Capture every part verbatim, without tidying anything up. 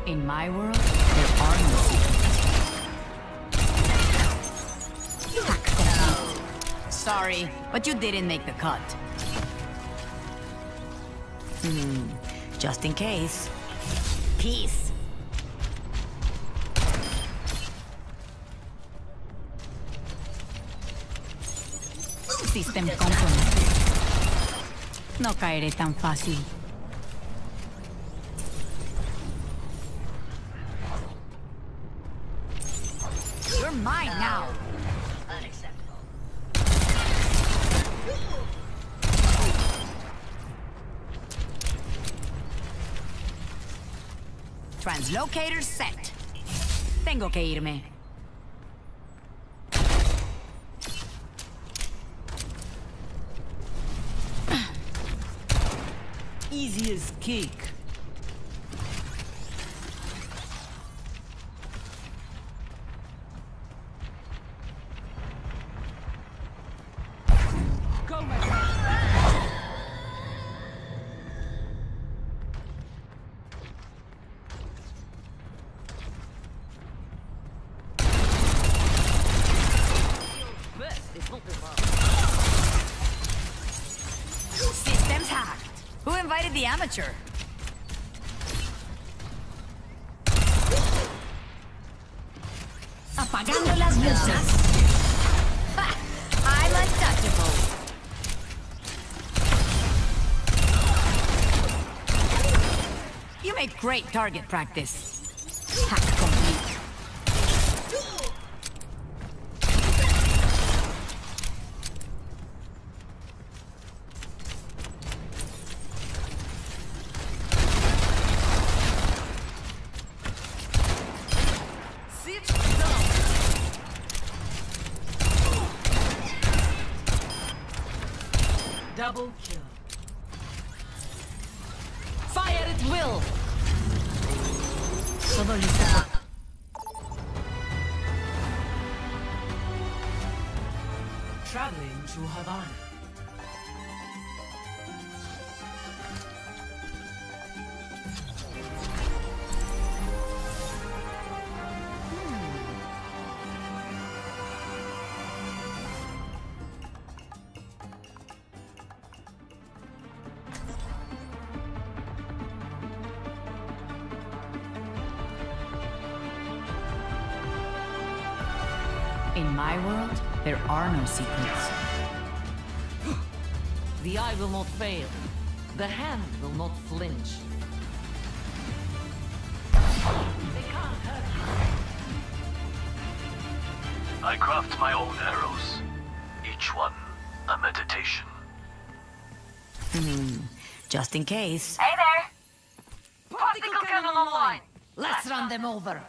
In my world, there are no secrets. Hack complete. Sorry, but you didn't make the cut. Hmm, just in case. Peace. System compromised. No caeré tan fácil. You're mine now. Unacceptable. Translocator set. Tengo que irme. Easy as cake. Go, my friend. Systems hacked. Who invited the amateur? Apagando las luces. Ha! I'm untouchable. You make great target practice. Hack complete. Double kill. Fire at will. Todo listo. Traveling to Havana. In my world, there are no secrets. The eye will not fail. The hand will not flinch. They can't hurt you. I craft my own arrows. Each one a meditation. Hmm, just in case. Hey there! Particle cannon online! Let's run them over.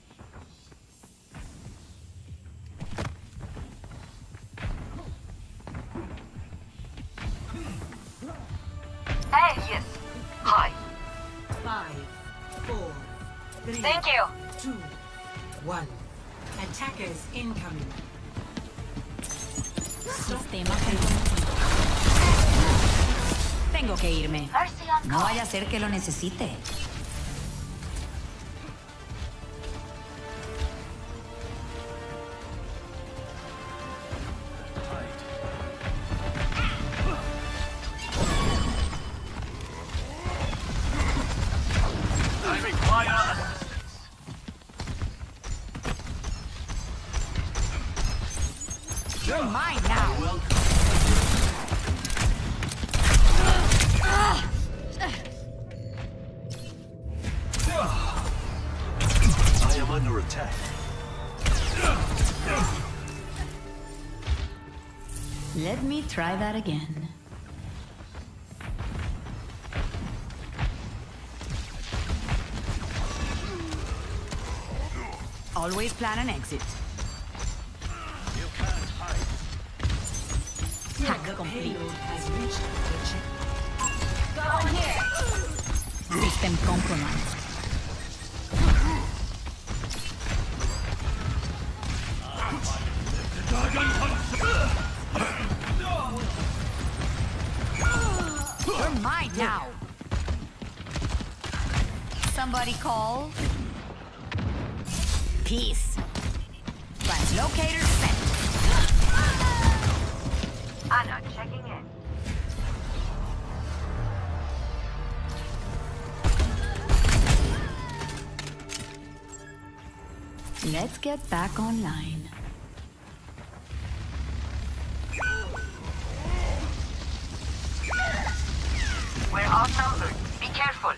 Hey, yes. Hi. Five, four, three, Thank you. two, one. Attackers incoming. Sistema comprometido. Tengo que irme. Mercy on No call. vaya a ser que lo necesite. I require assistance. You're mine now. I am under attack. Let me try that again. Always plan an exit. You can't hide. Hack The complete. payload has reached the check. Go here. System compromised. You're mine now. somebody call? Peace. Translocator set. Anna checking in. Let's get back online. We're outnumbered. Be careful.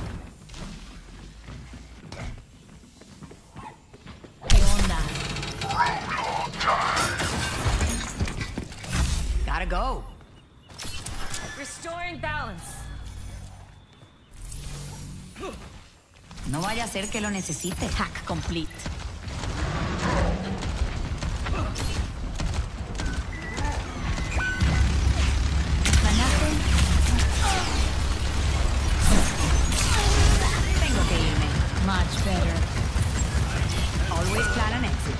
¿Qué onda? Gotta go. Restoring balance. No vaya a ser que lo necesite. Hack complete. ¿Ganaste? Tengo que irme. Much better. Always plan an exit.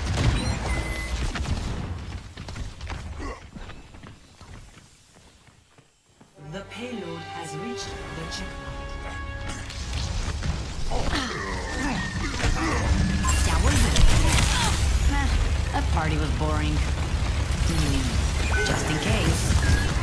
The payload has reached the checkpoint. Ya volví. Nah, that party was boring. Hmm, just in case.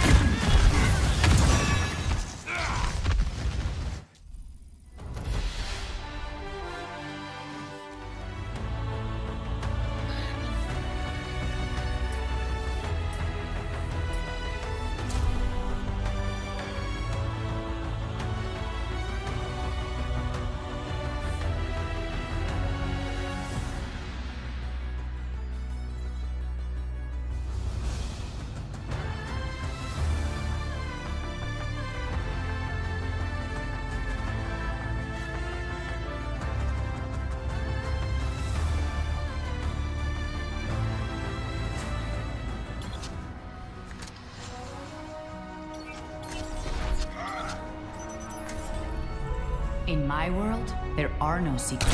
In my world, there are no secrets.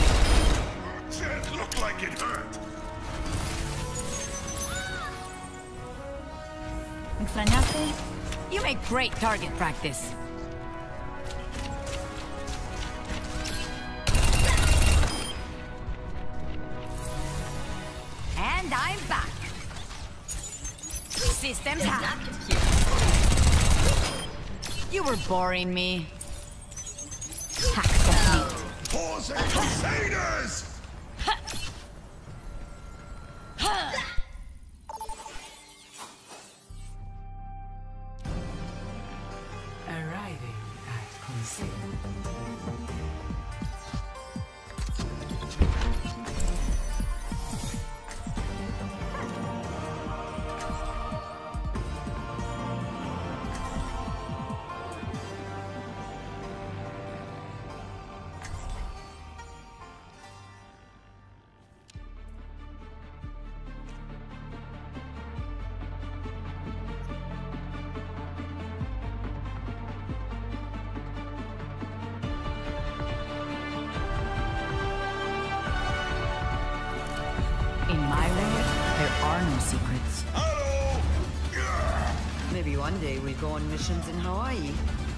It looked like it hurt. ¿Me extrañaste? You make great target practice. And I'm back. Systems hacked. You were boring me. Hack complete. Pause and Crusaders! Arriving at Conseil. In my world, there are no secrets. Maybe one day we'll go on missions in Hawaii.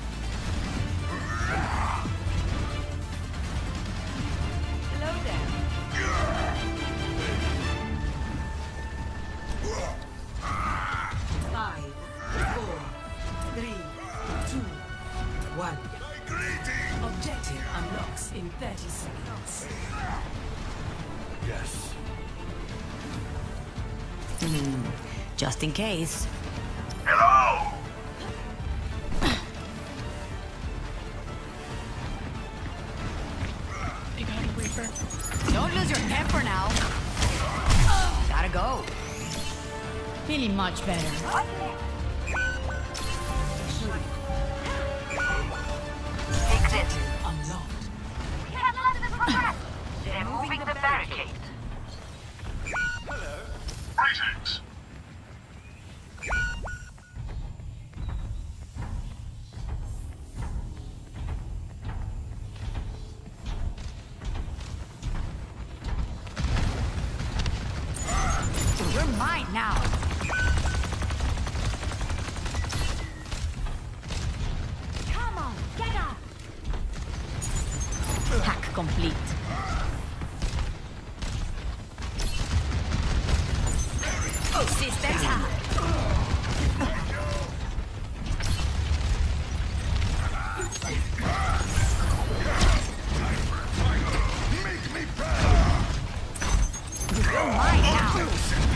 Hello there. Five, four, three, two, one. Objective unlocks in thirty seconds. Yes. Hmm, just in case. Hello! Don't lose your temper now. Gotta go. Feeling much better. Exit. Unlocked. Removing the barricade. Greetings. You're mine now. complete. System hack. You're mine now.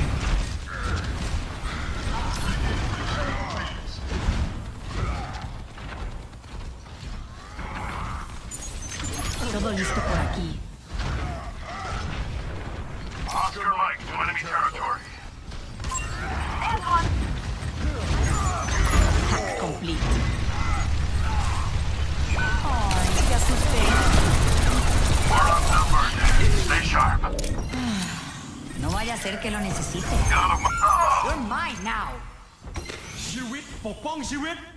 Todo listo por aquí. Oscar Mike to enemy territory. Hack complete. Ay, qué asusté. We're outnumbered. Stay sharp. No vaya a ser que lo necesite. Get out of my... Oh. You're mine now. ชีวิตปกป้องชีวิต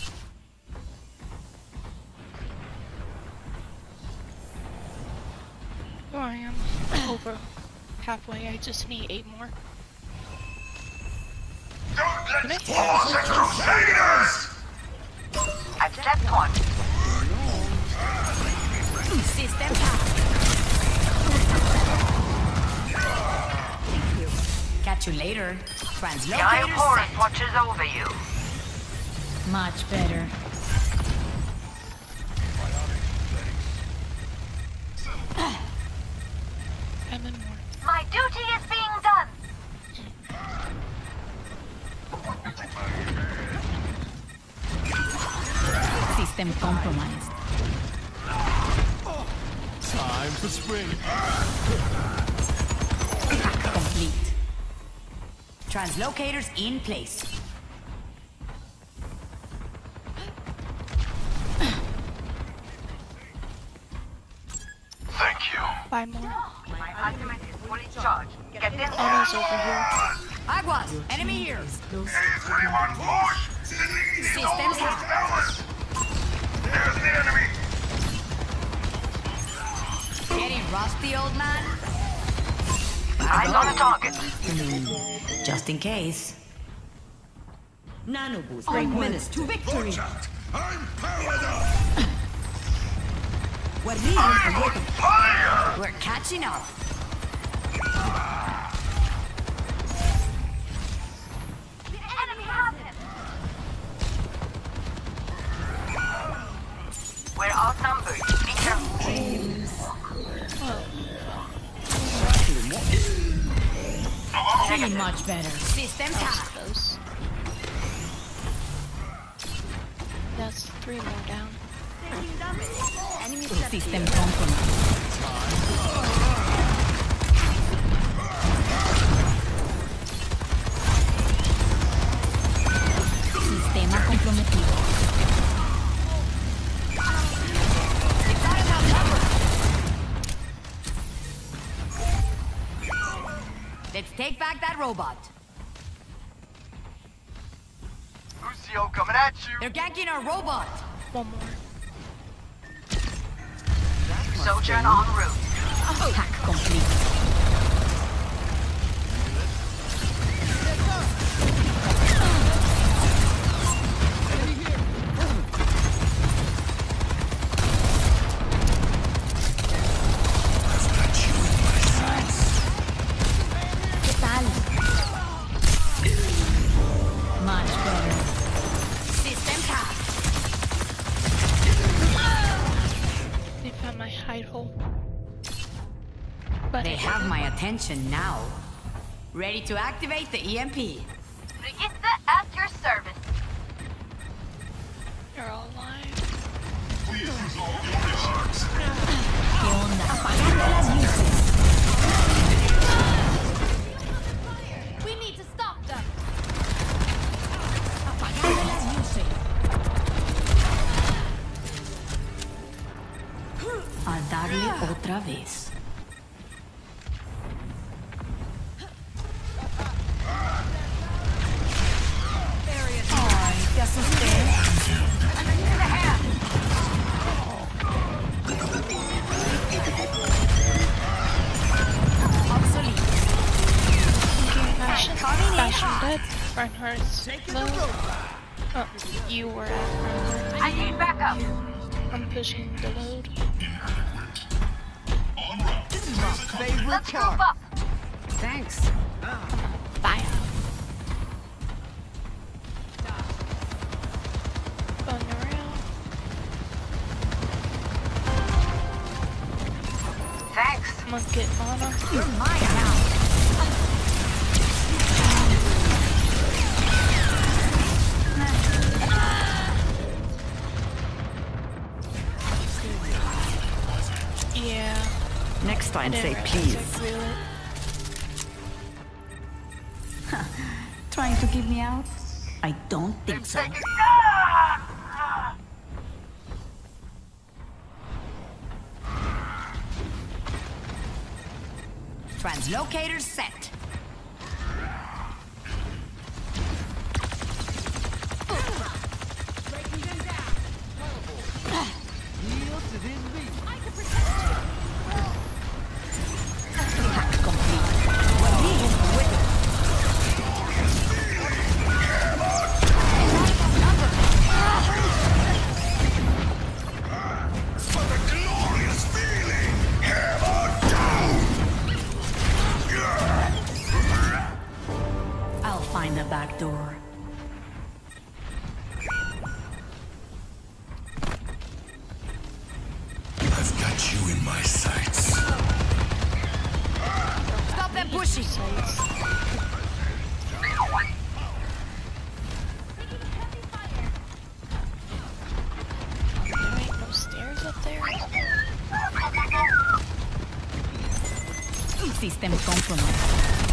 Oh, I am over halfway. I just need eight more. Don't let all six crusaders! I've left one. System hack. Catch you later. The Eye of Translocator Horus set. watches over you. Much better. Seven more. My duty is being done. System compromised. Time for spring. Hack complete. Translocators in place. Thank you. Five more. My ultimate is fully charged. Get in there. Enemies over here. Aguas! Enemy here! Is anyone push? Systems hacked. There's the enemy. Getting rusty, old man? I'm on a target. Just in case. Nanoboost. Three minutes to victory. I'm powered up. We're leaving I'm a on fire. We're catching up. The enemy has him. We're outnumbered. Be careful. Feeling much better. Systems hacked. Close. That's three more down. System compromised. Sistema comprometido. Let's take back that robot. Lucio coming at you. They're ganking our robot. One more. Sojourn en route. Hack complete. ¿Qué tal? Much better. System hack. They found my hide hole. But They have my attention now. Ready to activate the E M P. Brigitte at your service. they're all alive. ¿Qué onda? Apagando las luces. We need to stop them. Apagando las luces. A darle otra vez. Ay, te asusté. Obsolete. Fashion, fashion dead. Reinhardt's low. Oh, you were at Reinhardt. I need backup. I'm pushing the load. This is my favorite Let's group part. up. Thanks. Fire. Going around. Thanks. I'm gonna get Mana. You're mine now. Yeah. Next I time, didn't say realize please. I blew it. Trying to keep me out? I don't think so. Translocator set. Heal to this beat. Hack complete. Well, he is with it. For the glorious feeling, hammer down. I'll find the back door. I've got you in my sights. Stop them pushing! There ain't no stairs up there. System compromised.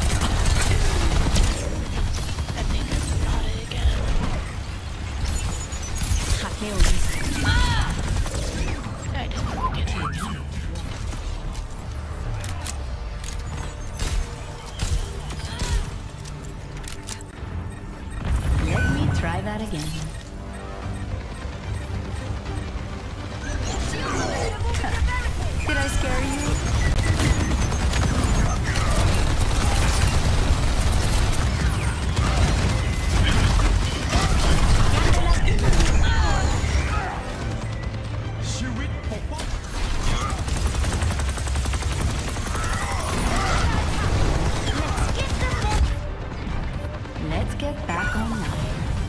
I think I forgot it again. Hackeo listo. I didn't forget it. Let me try that again. Did I scare you? Shirit Popong. Let's get back online.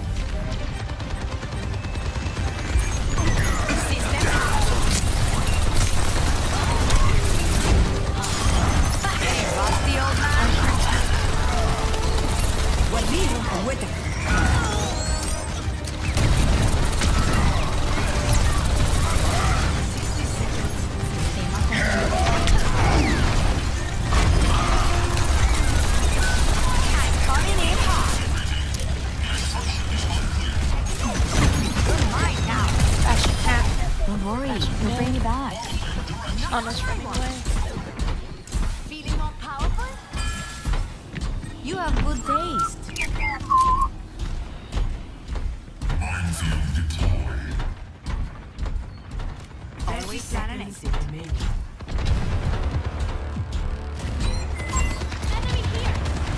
System out. Hey, rusty old man. Well, we are with it. I'm coming in hot. You're mine now. Fashion hat. Don't worry, we'll bring you back. Almost running away. Feeling more powerful? You have good taste. Minefield deployed. Always plan an exit. Enemy here.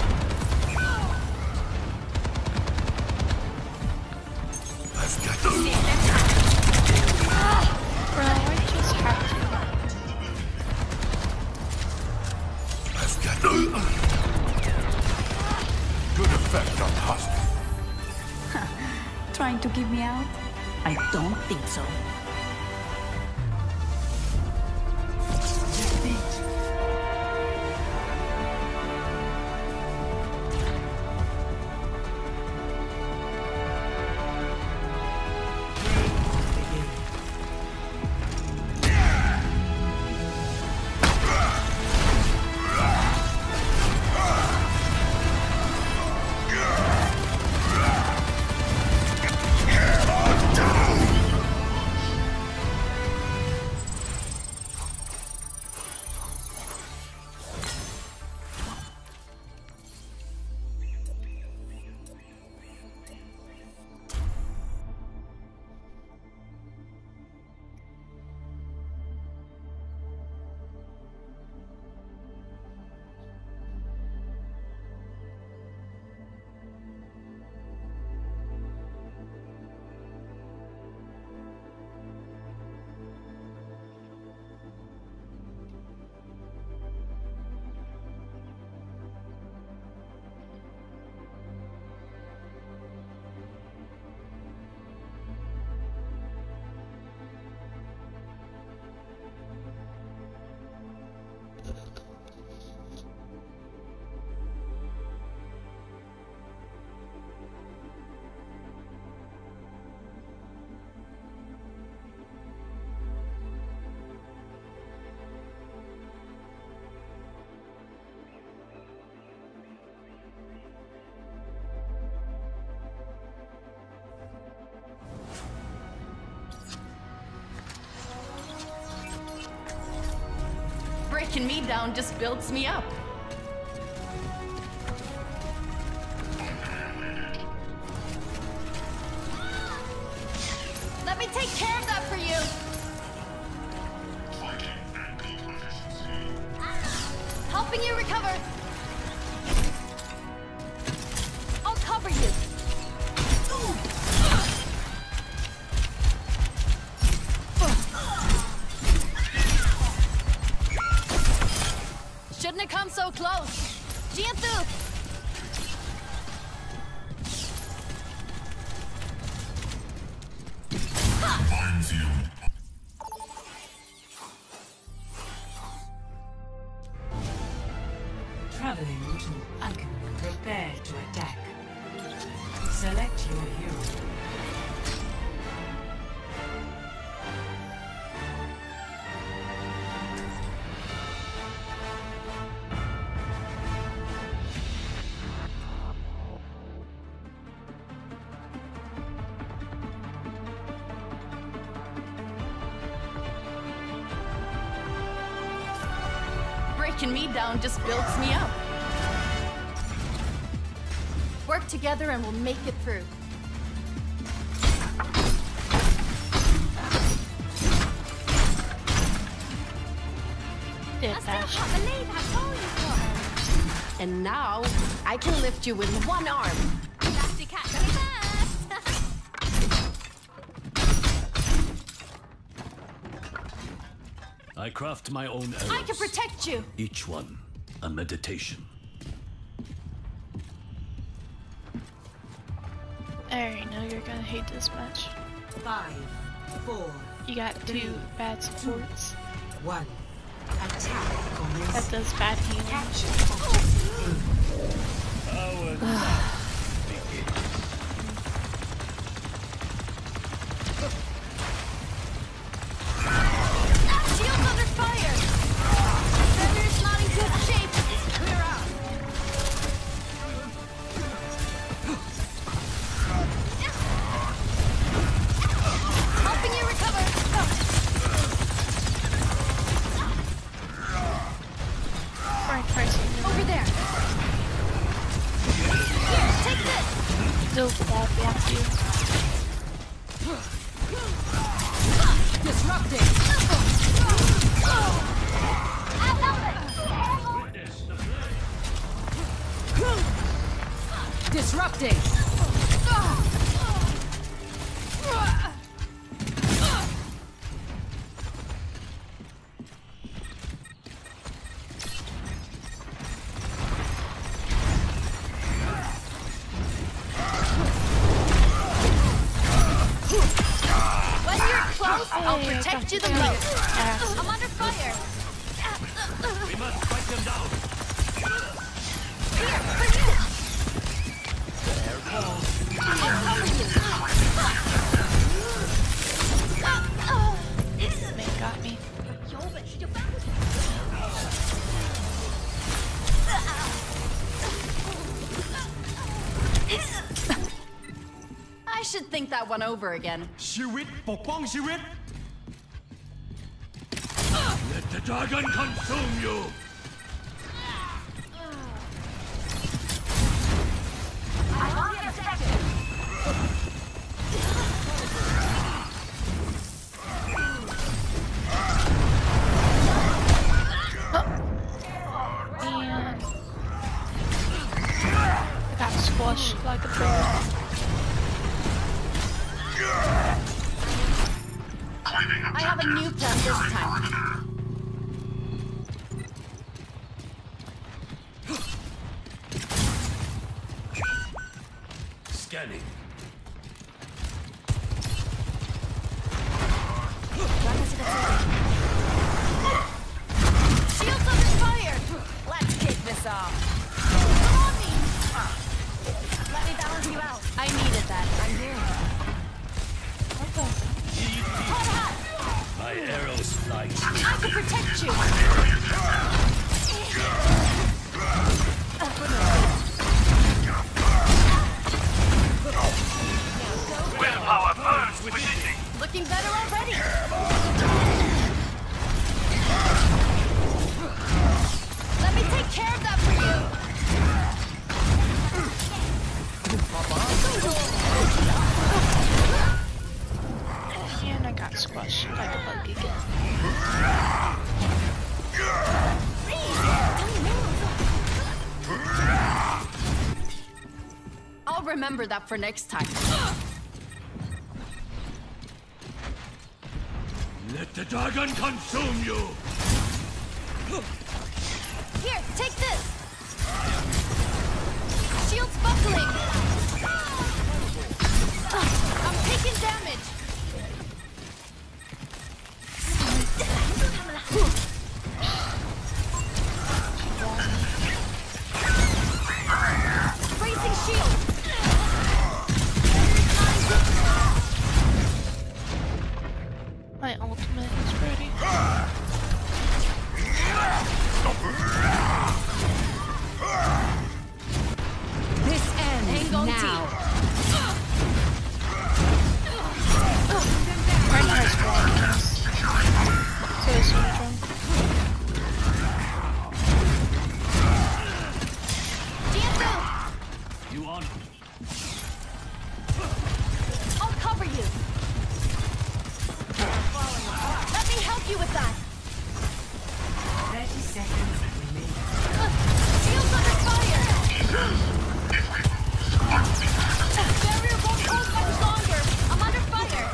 I've got Bro, I just have to. I've got good effect on hostile. Trying to keep me out? I don't think so. Breaking me down just builds me up. Let me take care of that for you. Helping you recover. I'll cover you. Shouldn't have come so close. Jiantu! Minefield. Traveling to Ugin. Prepare to attack. Select your hero. Breaking me down just builds me up. Work together and we'll make it through. Did I still that. can't believe how tall you've gotten. And now, I can lift you with one arm. You have to catch me first. I craft my own arrows. I can protect you. Each one a meditation. I already know you're gonna hate this match. Five, four, You got two bad supports. one. Attack commence. That does bad healing. Capture. Shield's under fire. Barrier's not in good shape. Clear out. Helping you recover. Right, pricing. Over there. Here, take this. Still bad block you. Disrupting. Disrupting. When you're close, I'll Hey, I protect got you the you. most. Ass. I'm under fire. We must fight them down. Here, for you. Man got me. I should think that one over again. ชีวิตปกป้องชีวิต Let the dragon consume you. And I got squashed like a bird. I have a new plan this time. Scanning. Shield's under fire. Let's kick this off. Come on me. Let me balance you out. I needed that. I'm here. Hot hat. My arrows fly. I can protect you. Willpower burns within me. Looking better already. me take care of that for you. And I got squashed like a bug again. I'll remember that for next time. Let the dragon consume you! Here, take this. Shield's buckling. I'm taking damage. Raising shield. My ultimate is ready. This ends now. Reinhardt's blocking us. So is Neutron. You on? I'll cover you. Let me help you with that. thirty seconds remaining. Shield's under fire. Barrier won't hold much longer. I'm under fire.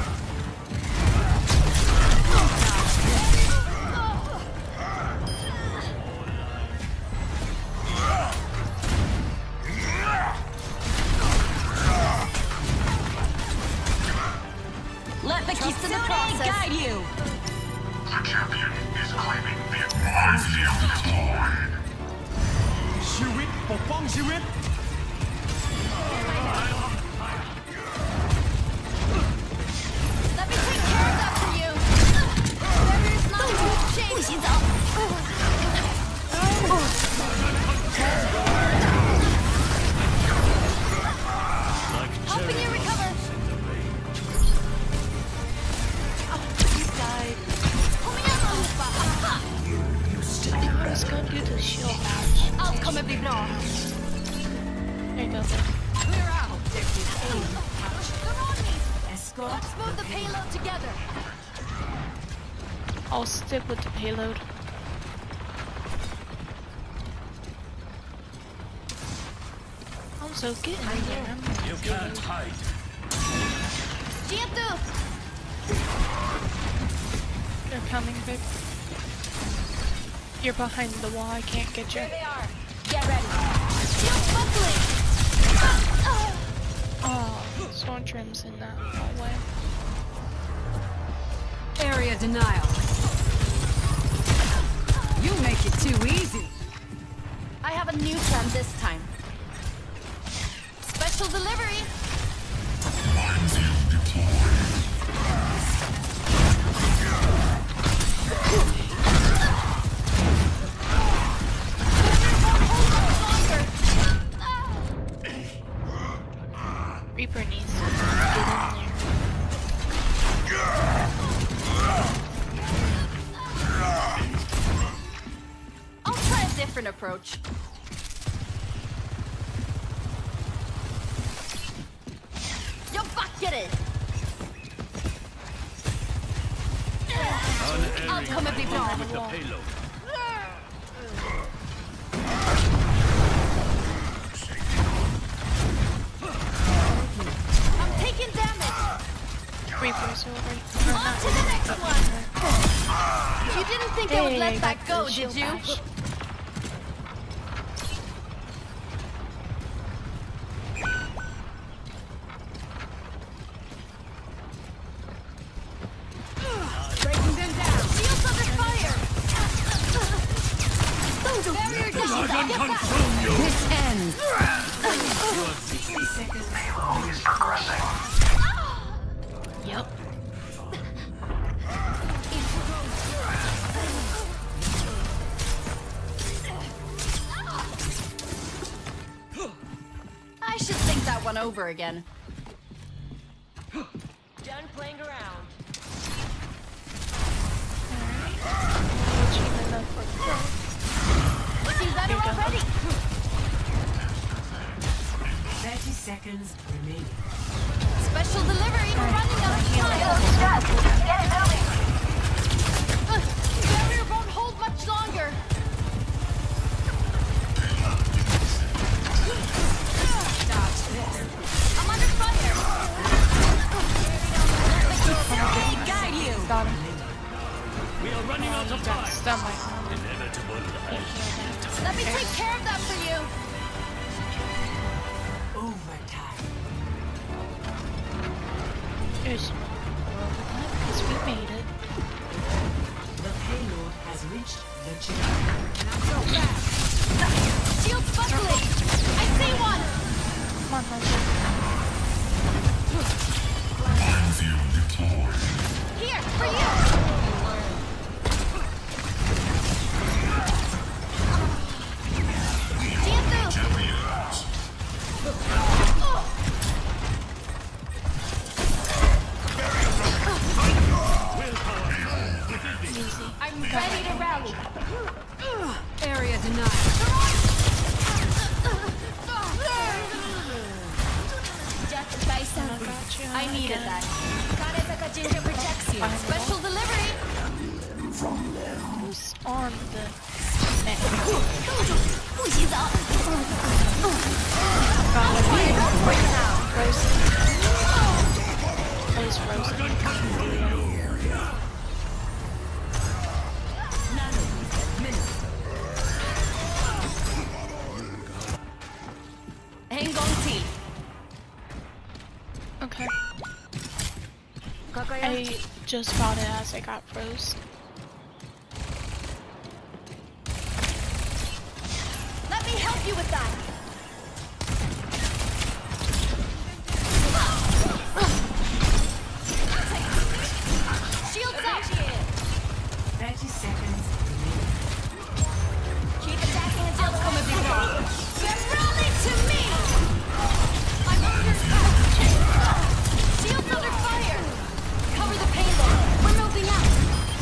Let the Kitsune guide you. The champion is claiming the minefield deployed. ชีวิตปกป้องชีวิต Let me take care of that for you. Barrier's not in good shape. 不洗澡。Helping you recover. Coming out on the spot. Let's go do the shield match. Allt kommer bli bra. There you go. Clear out. They're on me. Escort. Let's move the payload together. I'll stick with the payload. I'm so getting in there. You can't hide. Jiantu. They're coming, babe. You're behind the wall. I can't get you. There they are. Get ready. Shield buckling. Oh, Swan Trim's in that hallway. Area denial. You make it too easy. I have a new plan this time. Special delivery. Minefield deployed. Reaper needs to get in there. I'll try a different approach. Yo, bucket it. Allt kommer bli bra. with the payload. I'm taking damage. Reaper's over. Or On not to the next one. You didn't think I would Hey, let that got go, the did shield you? bash. Breaking them down. Shield's under fire. Barrier down. Dragon Get back. consume you! This ends. sixty seconds. Payload is progressing. Yep. I should think that one over again. Done playing around. Alright. Achievement up for pro. See, that seconds remaining. Special delivery. We're running out of time. Get it moving. Uh, barrier won't hold much longer. Dodge this. I'm under fire. Guide you. Got him. We are running out of time. Stun my Inevitable end. Let me take care of that for you. Overtime. There's because we made it. The payload has reached the chip. Not so fast. Shields buckling. I see one. Come on, Hunter. Enfield deployed. Here, for you. Jianzu. Champions. I'm ready to rally. Area denied. Just by some. I needed that. Karetaka Ginger protects you. Special delivery. Who's on the neck? Frozen. Oh, he's frozen. Hang on, T. Okay. I just bought it as I got froze. Let me help you with that. Shields up. thirty seconds remaining. Keep attacking until the coming before. Then rally to me. I'm under attack. Shields under fire. Cover the payload. We're moving out.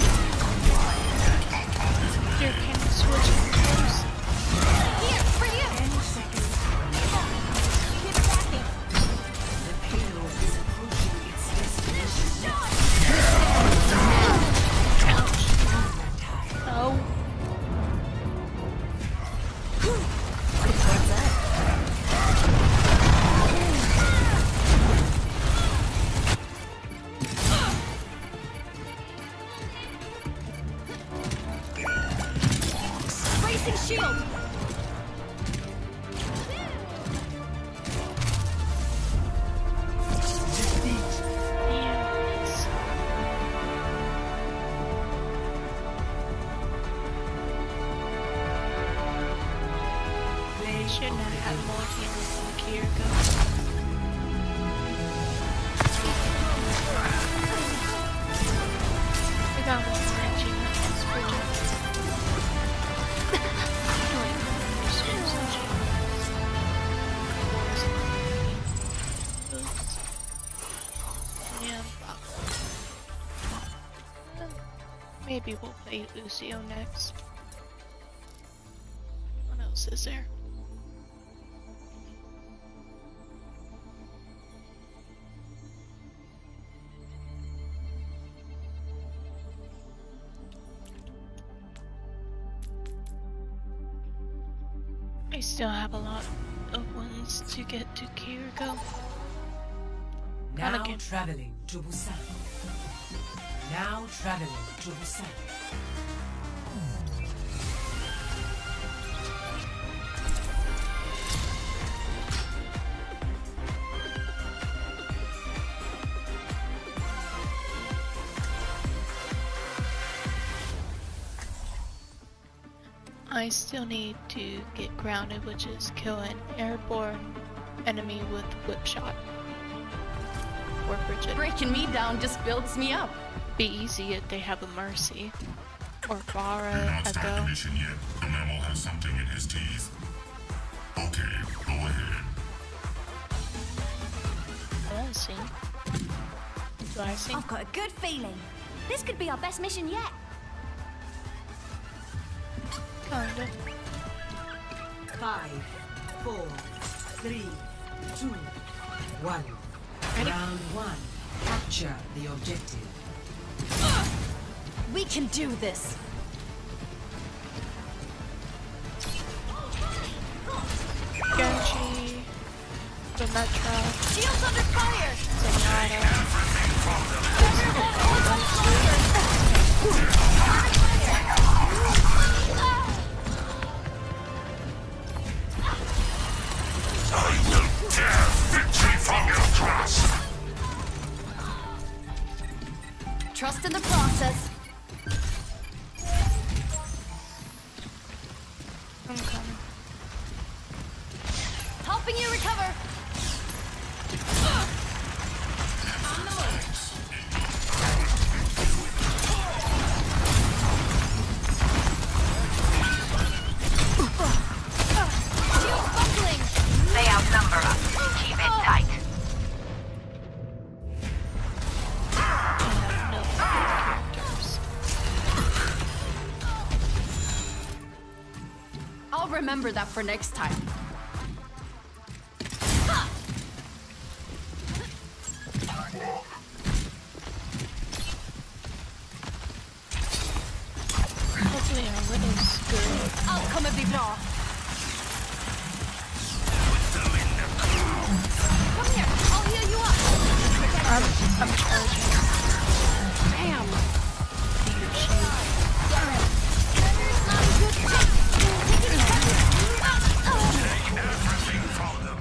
Here, can you switch froze? Here, for you. ten seconds. Keep attacking. The payload is approaching its destination. Overtime. Oh. Bracing shield. Yeah, it's Play shouldn't have had more healers than Kiriko. We got one wrenching on this project. Yeah. Maybe we'll play Lucio next. What else is there? I still have a lot of ones to get to Kiriko. Now again. traveling to Busan. Now traveling to Busan. I still need to get grounded, which is kill an airborne enemy with whip shot. Or Bridget. Breaking me down just builds me up. Be easy if they have a Mercy. Or Do Vara, not start the Echo. mission yet. The man will have something in his teeth. Okay, go ahead. I see. Do I see? I've got a good feeling. This could be our best mission yet. Kinda. Five, four, three, two, one. Round one. Capture the objective. We can do this. Genji, Demetra, Shields under fire. Zenyatta. I will tear victory from your grasp. Trust in the process. I'm coming. Helping you recover. Shields buckling. They outnumber us. Keep it tight. I have no characters. I'll remember that for next time. Hopefully our win is good. Outcome of the draw. Come here, I'll heal you up. I'm, I'm charging. Damn. Your shield. Everything from them.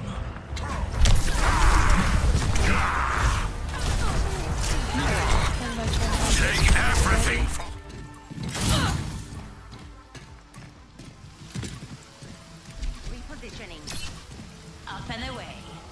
And my turn. Take everything from Repositioning. Up and away.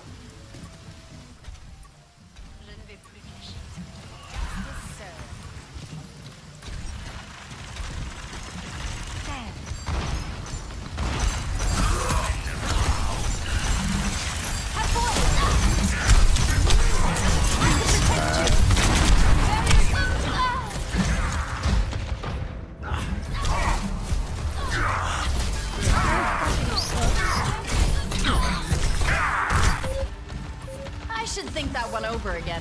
I should think that one over again.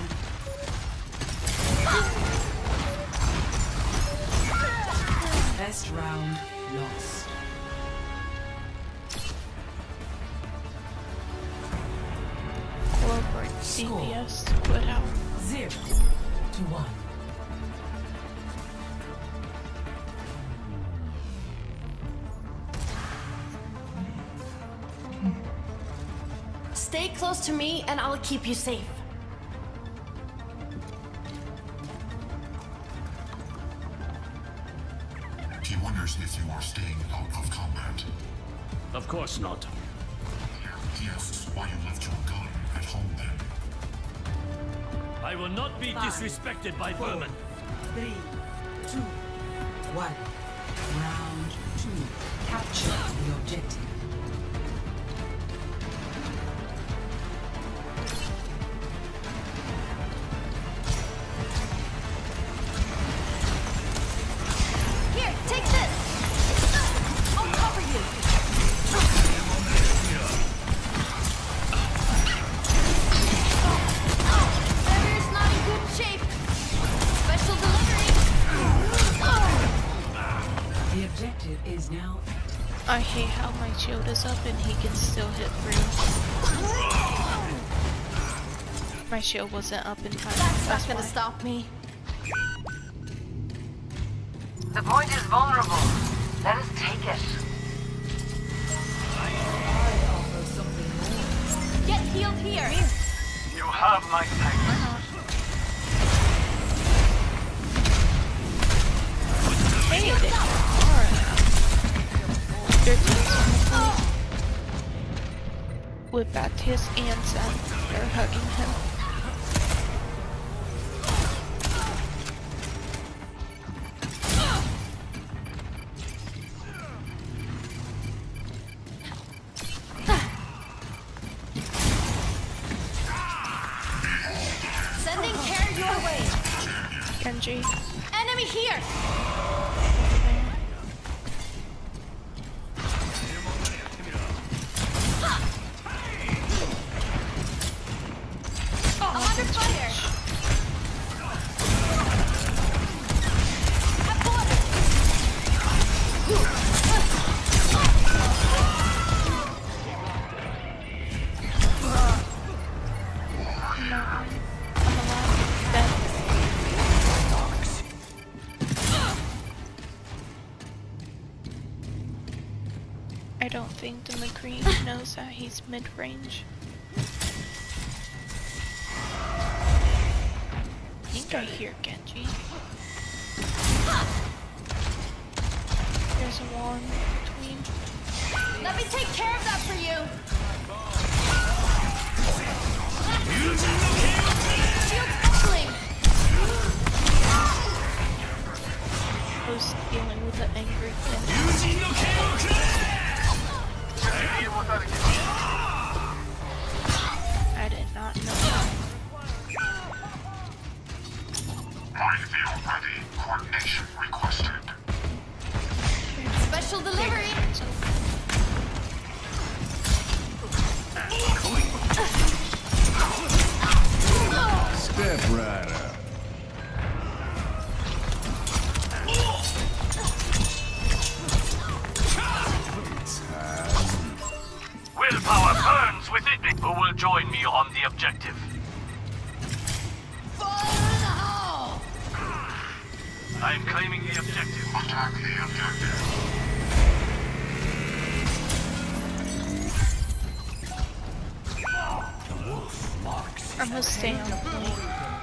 Best round lost. Corporate D P S quit out. Zero to one. Stay close to me and I'll keep you safe. He wonders if you are staying out of combat. Of course not. He asks why you left your gun at home then. I will not be disrespected by vermin. Three, two, one. Round two. Capture the objective. Here, take this! I'll cover you! Barrier's not in good shape. Special delivery! The objective is now I hate how my shield is up and he can still hit through. My shield wasn't up in time. That's not That's gonna why. stop me. The point is vulnerable. Let us take it. Get healed here! You have my thanks. Hey, they are. Their team's on the phone. With Baptiste and Zen, they're hugging him. Sending care your way! Genji, Enemy here! over there. I don't think the McCree knows that he's mid-range. I think I hear Genji. There's a wall in between. Let me take care of that for you. Shield buckling. I was dealing with the angry thing. I did not know that. Minefield ready. Coordination requested. Special delivery. Step right up. Willpower burns within me. Who will join me on the objective? I am claiming the objective. Attack the objective. I'm gonna stay on point.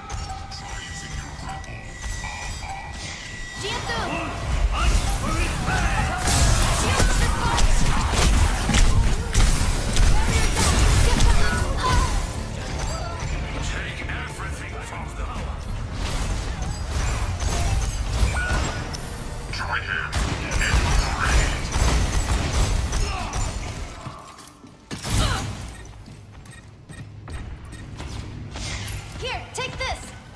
Join him. Here, take this.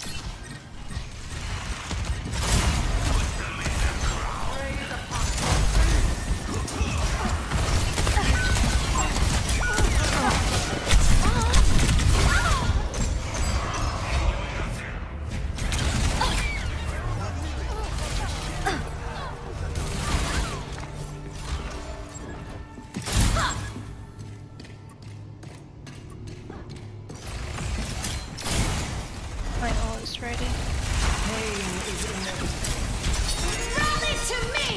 My ult is ready. Rally to me.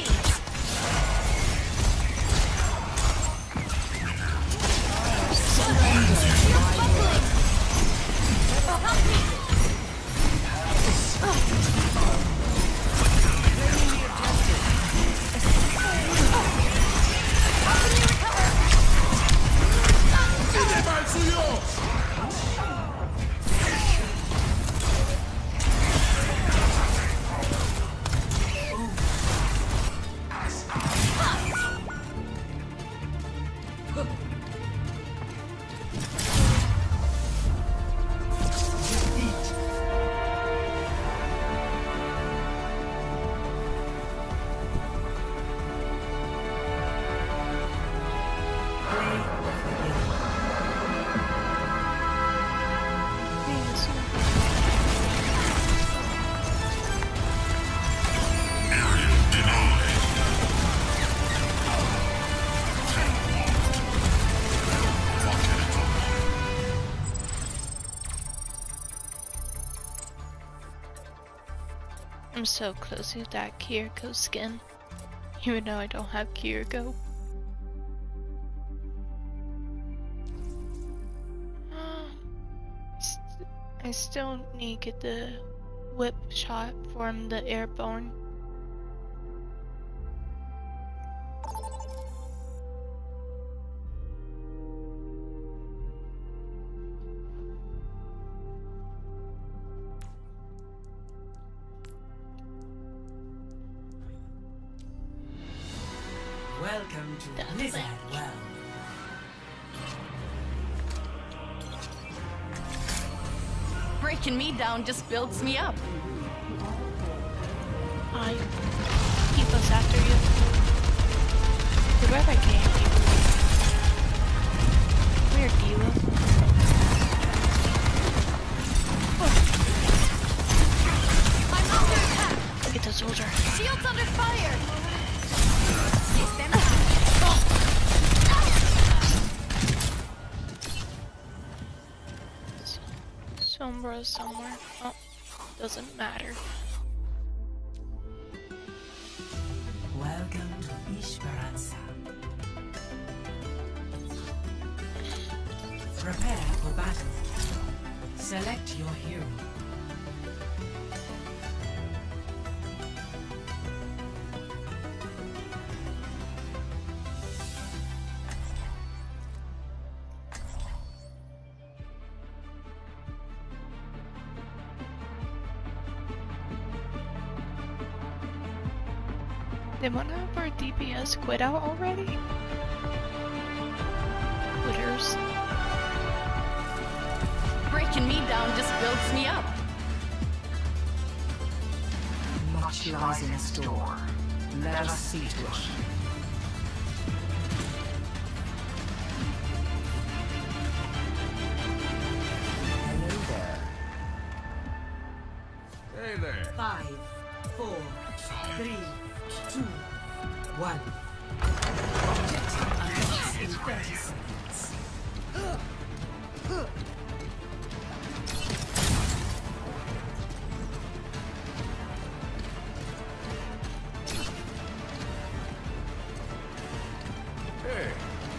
I'm so close to that Kiriko skin, even though I don't have Kiriko. St- I still need to get the whip shot from the airborne. Welcome to Blizzard World. Breaking me down just builds me up. I keep us after you. Whoever came, you. Weird diva. I'm under attack. Get the soldier. Shield's under fire. Sombra somewhere. Oh, doesn't matter. Welcome to Esperanza. Prepare for battle. Select your hero. Did one of our D P S quit out already? Quitters. Breaking me down just builds me up. Much lies in store. Let us see to it. Hello there. Hey there. Five, four, three, two, one. Objective unlocked in thirty seconds. Hey.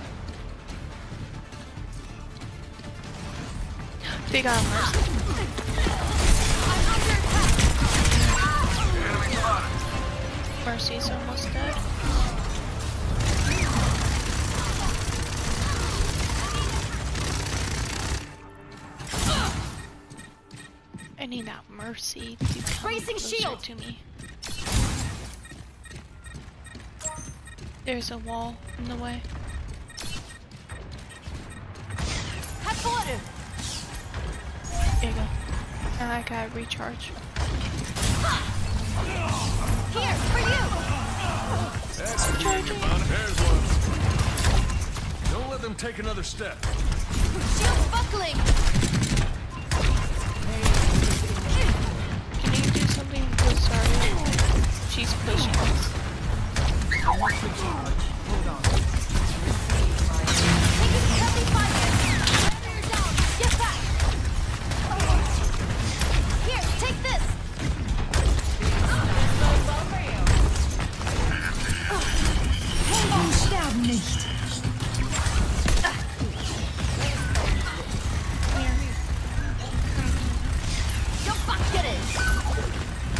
They got mercy. Mercy's almost dead. I need that Mercy to come Bracing closer shield. to me. There's a wall in the way. Have water. There you go. Now I gotta recharge. Here, for you. That's a good amount. There's one. Don't let them take another step. Shield's buckling. Can you do something with Zarya? She's pushing us. Taking heavy fire. You're down. Get back. Here, take this. Your bucket is.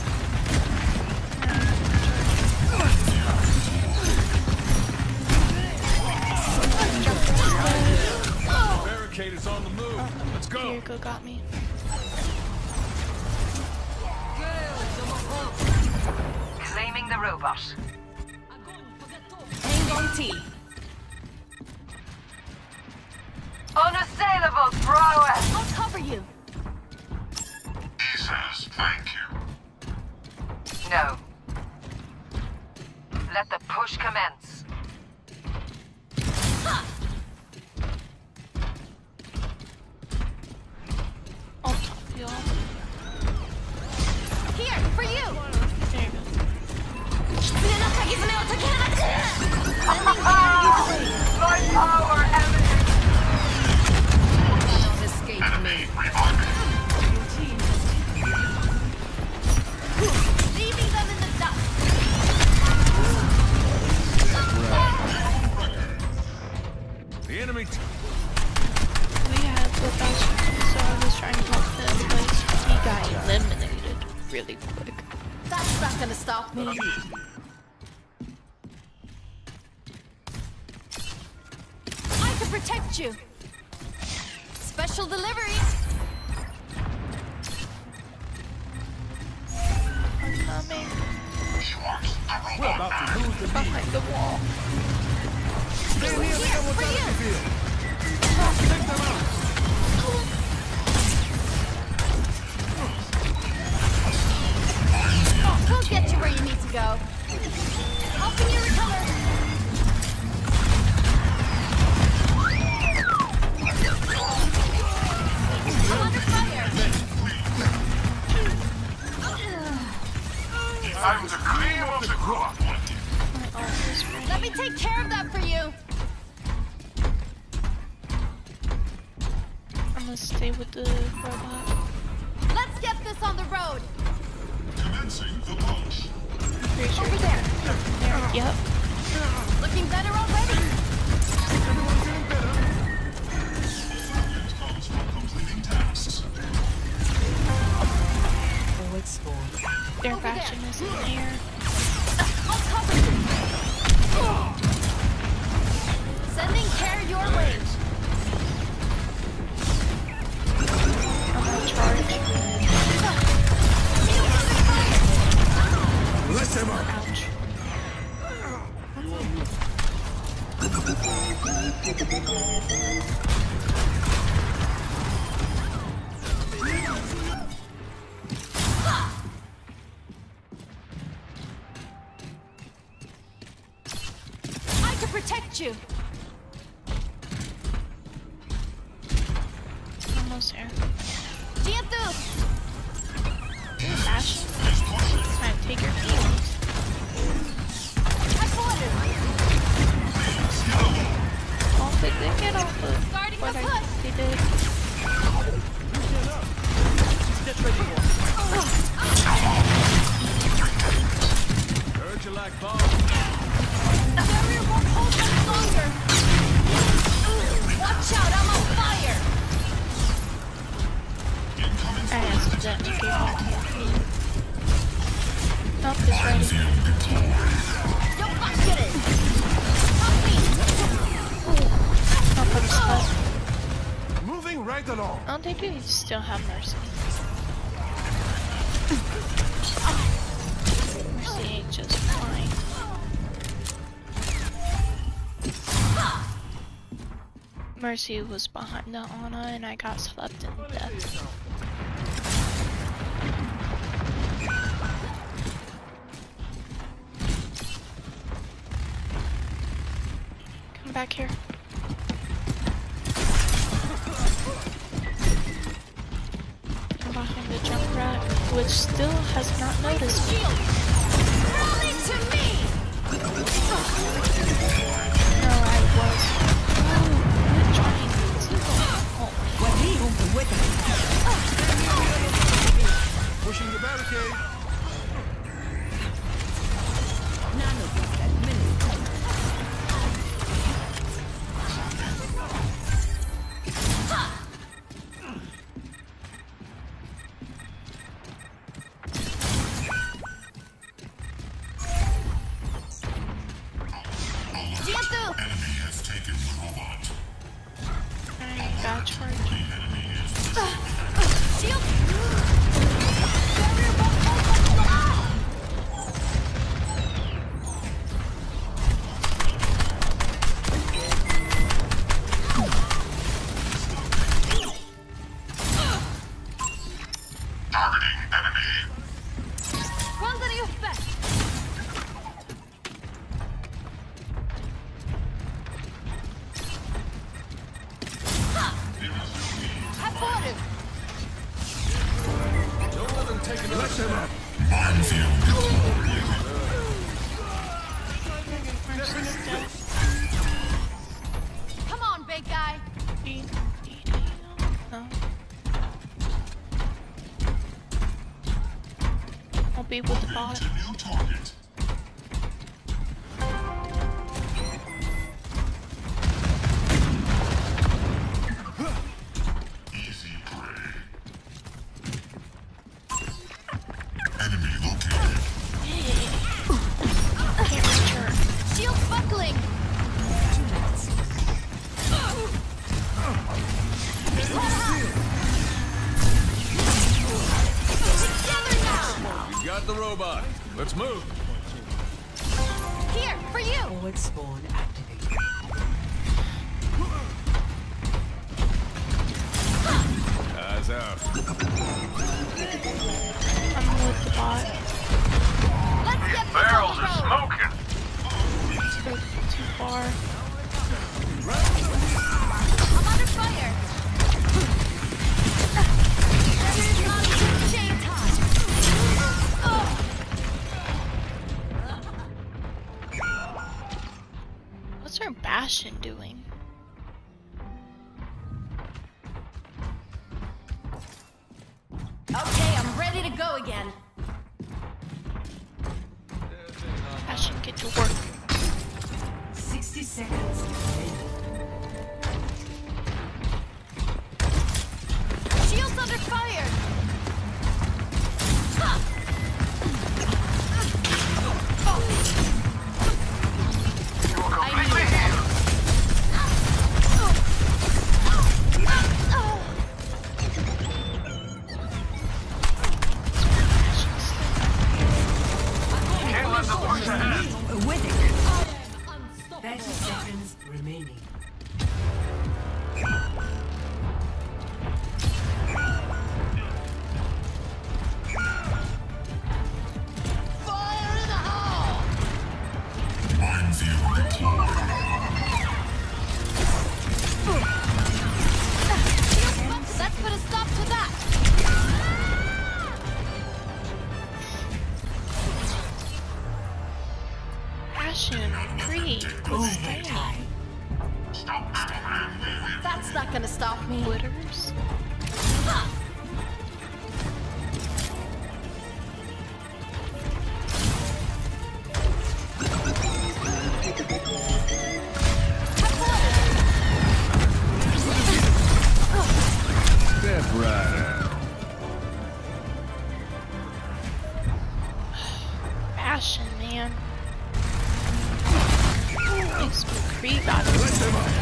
Barricade is on the move. Let's go. Kiriko got me. Claiming the robot. Hang on, T. Unassailable prowess! I'll cover you. He says thank you. No. Let the push commence. I'll top you off. Here, for you. There you go. My power emanates! Cannot escape me. Leaving them in the dust. The enemy. T We have without so I was trying to help him, but he got eliminated really quick. That's not gonna stop me. I can protect you. Special delivery. I'm coming We're about to lose the behind the wall. Stay here, Here, they for you. Take them out. We'll get you where you need to go. Helping you recover. I'm under fire. I'm the cream of the crop. My ult is ready. Let me take care of that for you. I'm gonna stay with the robot. Let's get this on the road. Commencing the launch. I'm pretty sure. Over there. There. Yep. Looking better already. Everyone's getting better. Their Over Bastion there. is in there. I'll cover you. Sending care your way. I'm gonna charge. Let them up. Ouch. I can protect you. Almost there. Jiantu. Bastion. Alright, take your heals. I fought it. Off it, they get off it. Guarding What the I foot. they did. Heard you like bomb. Barrier won't hold much longer. Watch out, I'm on fire. I accidentally gave my T P. Nope, it's ready. You'll bucket it. Help me. I'll put a spot. Moving right along. Oh, they do still have Mercy. Mercy ain't just fine. Mercy was behind the Ana and I got slept in death. Come back here. I'm behind the jump rat, which still has not noticed me. Rally to me. No, I was. Oh, good trying to go. Pushing the barricade. Jiantu. Enemy has taken the robot. I got charged. Shield. Barrier won't hold much longer. Targeting enemy. Runs out of effect. Have fought it. Don't let them take it. Let them up. Minefield deployed. Mercy's dead. Come on, big guy. Dee, dee, dee, no. No. I'll be with the bot. To new target. Easy prey. Enemy located. Can't reach her. Shield buckling. Together now. You got the robot. Let's move. Here, for you. Forward spawn activated. Eyes out. I'm with the bot. Let's get this Barrels on the are road. smoking. Spoke too far. I'm under fire. Barrier's not even chain time. Ugh. What's our Bastion doing? Okay, I'm ready to go again. Bastion, get to work. sixty seconds remaining. Shield's under fire. Ha! With it. thirty seconds remaining. Minefield deployed. Let's put a stop to that. Passion, free, stay. That's not gonna stop me. Glitters. Step right out. Passion, man. Makes me creep out of Let them up.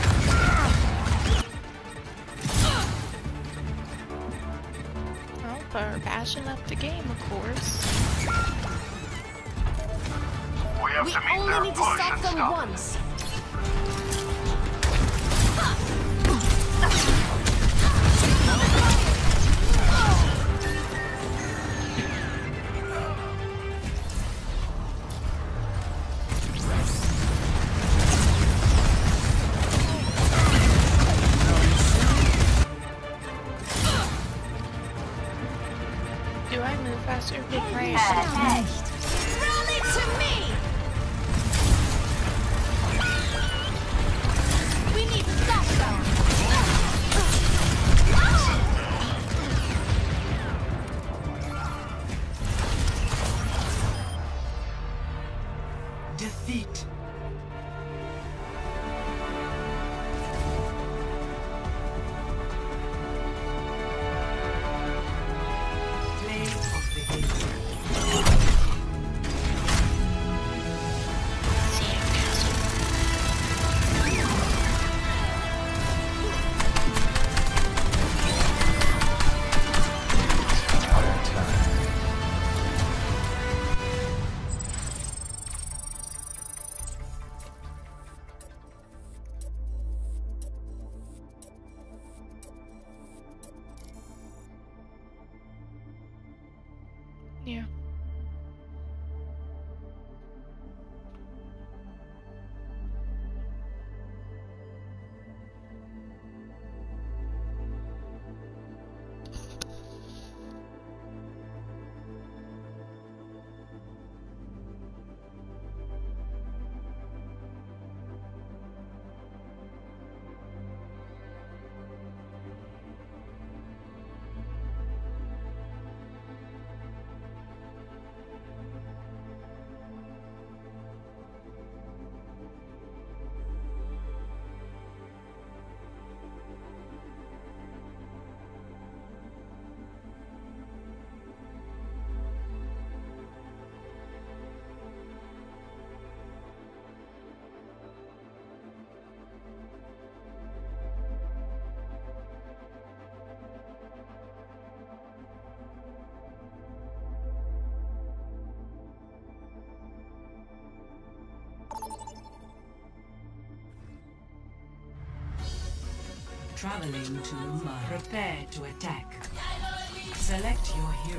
Well, for passion up the game, of course. We have We to meet only their need to push stop and them stop. once. Do I move faster with my Rally to me! We need to stop them! Defeat. Play of the game. Yeah. Traveling to Umar. Prepare to attack. Select your hero.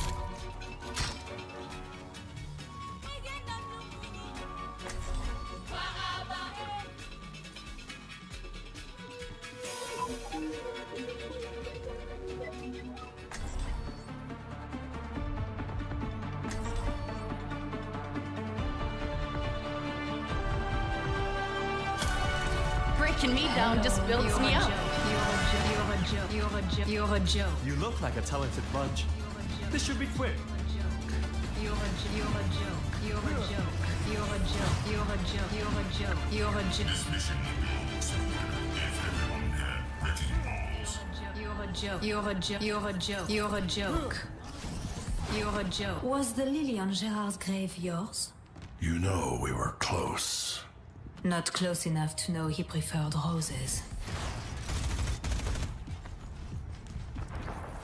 Breaking me down just builds me up. You're a joke. You're a joke. You're a joke. You look like a talented bunch. This should be quick. You're a joke. You're a joke. You're a joke. You're a joke. You're a joke. You're a joke. You're a joke. This mission will be executed if everyone had wrecking balls. You're a joke. You're a joke. You're a joke. You're a joke. You're a joke. Was the lily on Gerard's grave yours? You know we were close. Not close enough to know he preferred roses.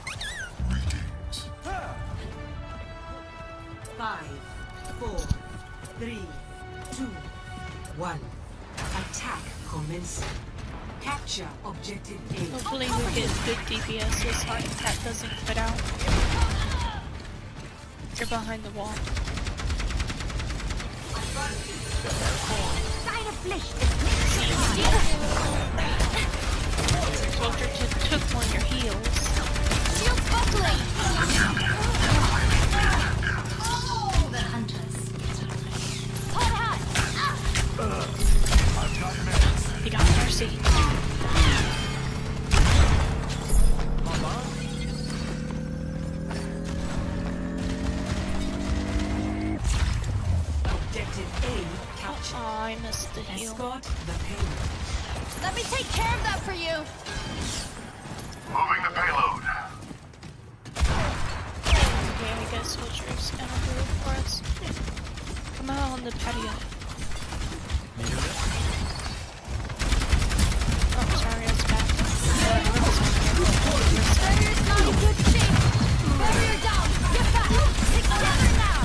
Five, four, Three, two, one. Attack commencing. Capture objective A. Hopefully we get good D P S this time. That doesn't quit out. You're behind the wall. Soldier took, took one of your heals. Shield buckling! The hunters. Hold hot! He got mercy. Objective A captured. Oh, I missed the heal. Escort the payload. Let me take care of that for you! Moving the payload. Okay, I guess soldiers gonna do it for us. Come out on the patio. Oh, sorry, it's back. Barrier's not in good shape! Barrier down! Get back! Together now!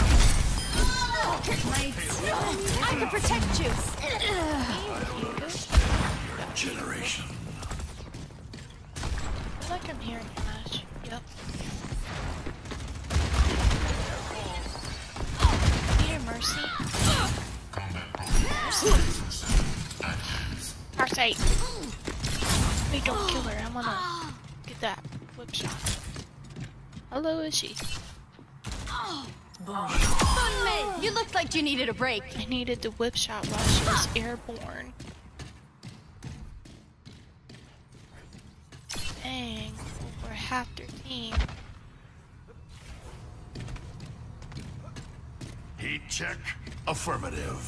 I can protect you! Generation. I feel like I'm hearing a match. Yep. Need a mercy. Parasite. Wait, don't kill her. I wanna get that whip shot. Hello, is she? Sunmei, you looked like you needed a break. I needed the whip shot while she was airborne. Dang, over half their team. Heat check. Affirmative.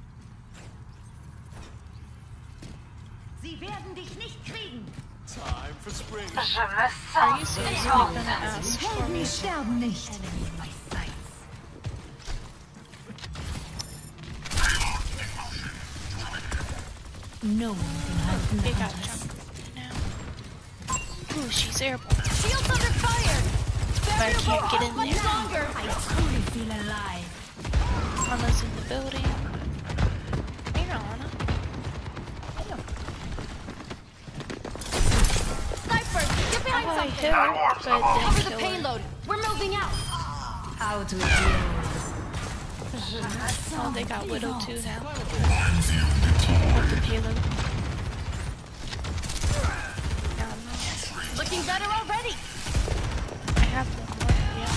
Sie werden dich nicht kriegen. Time for spring. Are you seriously gonna ask for me? sterben nicht. No one can hide from the They got hunters. jumped now. Ooh, she's airborne. Shields under fire! But I can't get in Much there. longer! I truly feel alive. Anna's in the building. Hey, Anna. Sniper, get behind Oh, I something! hit her, but Cover didn't the kill her. payload! We're moving out! How to deal Oh, they got Widow too now. Of the payload. Yeah, no. Looking better already! I have one more, yeah.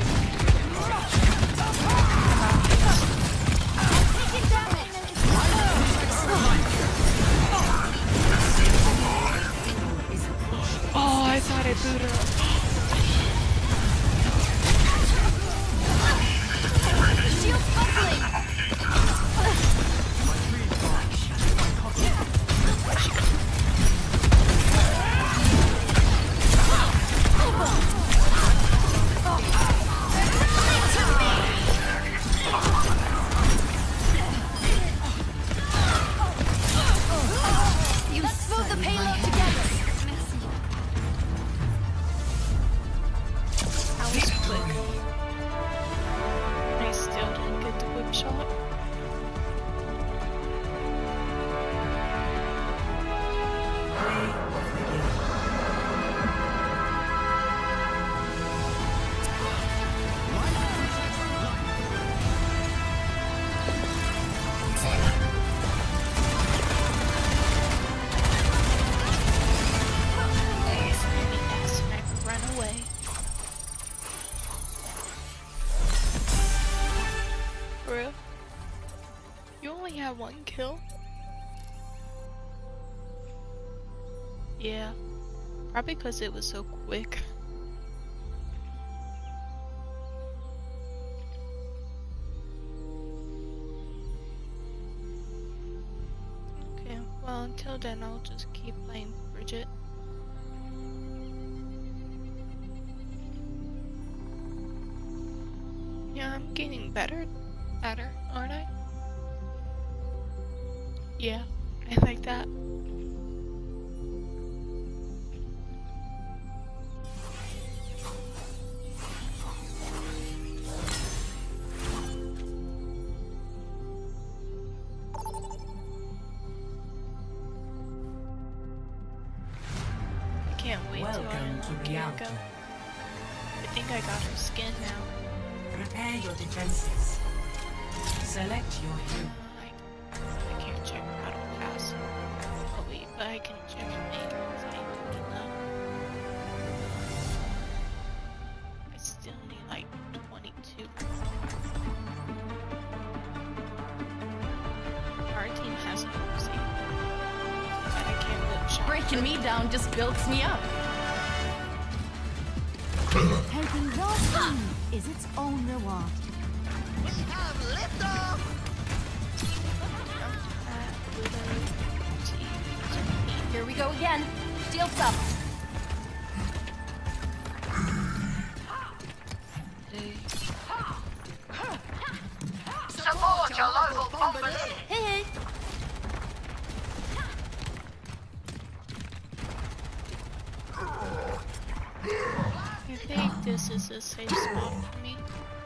Taking damage! Oh, I thought I booed her up. Shield buckling! Let's move the payload together! That was quick. And I still didn't get the whip shot. Maybe that sniper ran away. For real? You only had one kill? Yeah. Probably because it was so quick. Okay, well until then I'll just keep playing Bridget. Yeah, I'm getting better at her, aren't I? Yeah, I like that. can't wait till I Welcome unlock to Kiriko. reality. I think I got her skin now. Prepare your defenses. Select your hero. I, I can't check battle pass. Oh wait, but I can check her name. So I can know. I still need like twenty-two. Our team has an Oopsie. But I can't whip shot. Breaking me down just builds me up. Helping your team is its own reward. Here we go again. Shields up. Support your local company. Hey, hey. I think this is a safe spot for me.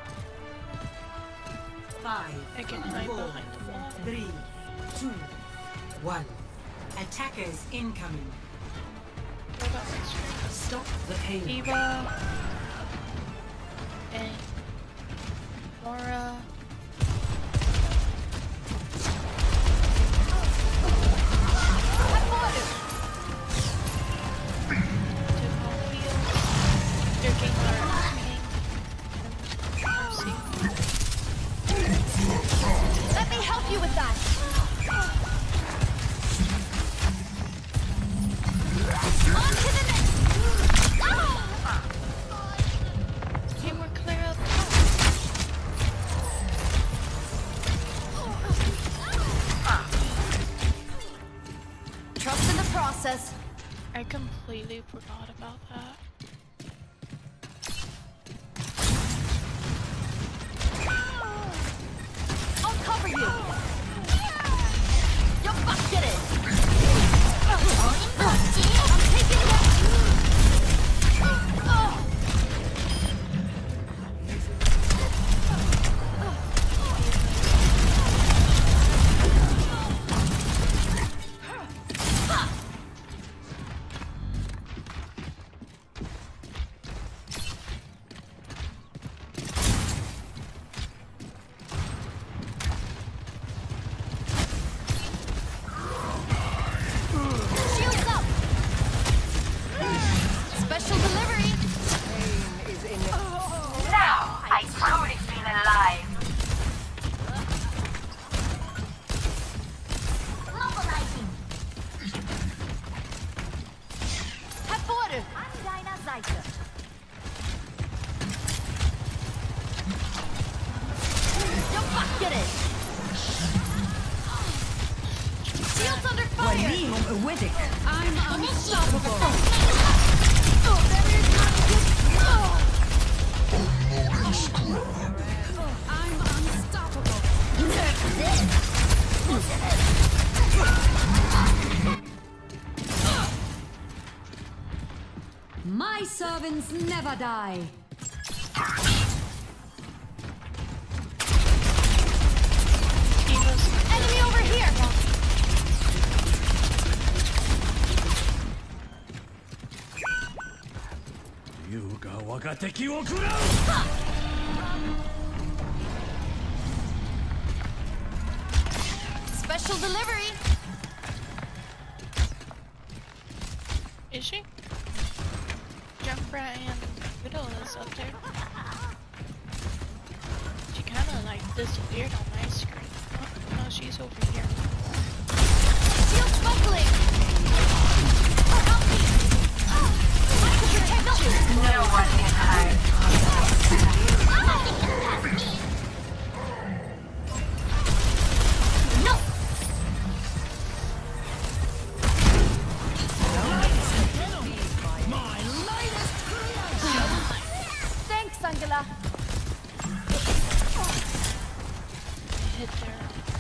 Five, I can hide four, behind the wall. three, two, one. Attackers incoming. What about my screen? Stop the pain. Eva and Mora. Let me help you with that. On to the next. Ah! Okay, we're clear up. Trust in the process. I completely forgot about that. I'll cover you. You bucket it. I'm taking that. Shields up. Special delivery. Now I truly feel alive. Mobilizing. Hervor. An deiner Seite. You bucket it. Shields under fire. I'm unstoppable. I'm unstoppable. My servants never die. Eva's Enemy over here. Special delivery. Is she? Junkrat and Widow is up there. She kinda like disappeared on my screen. Oh, no, she's over here. Shields buckling. Help me. I can protect you. No one can hide. No. Thanks, Angela. I hit there.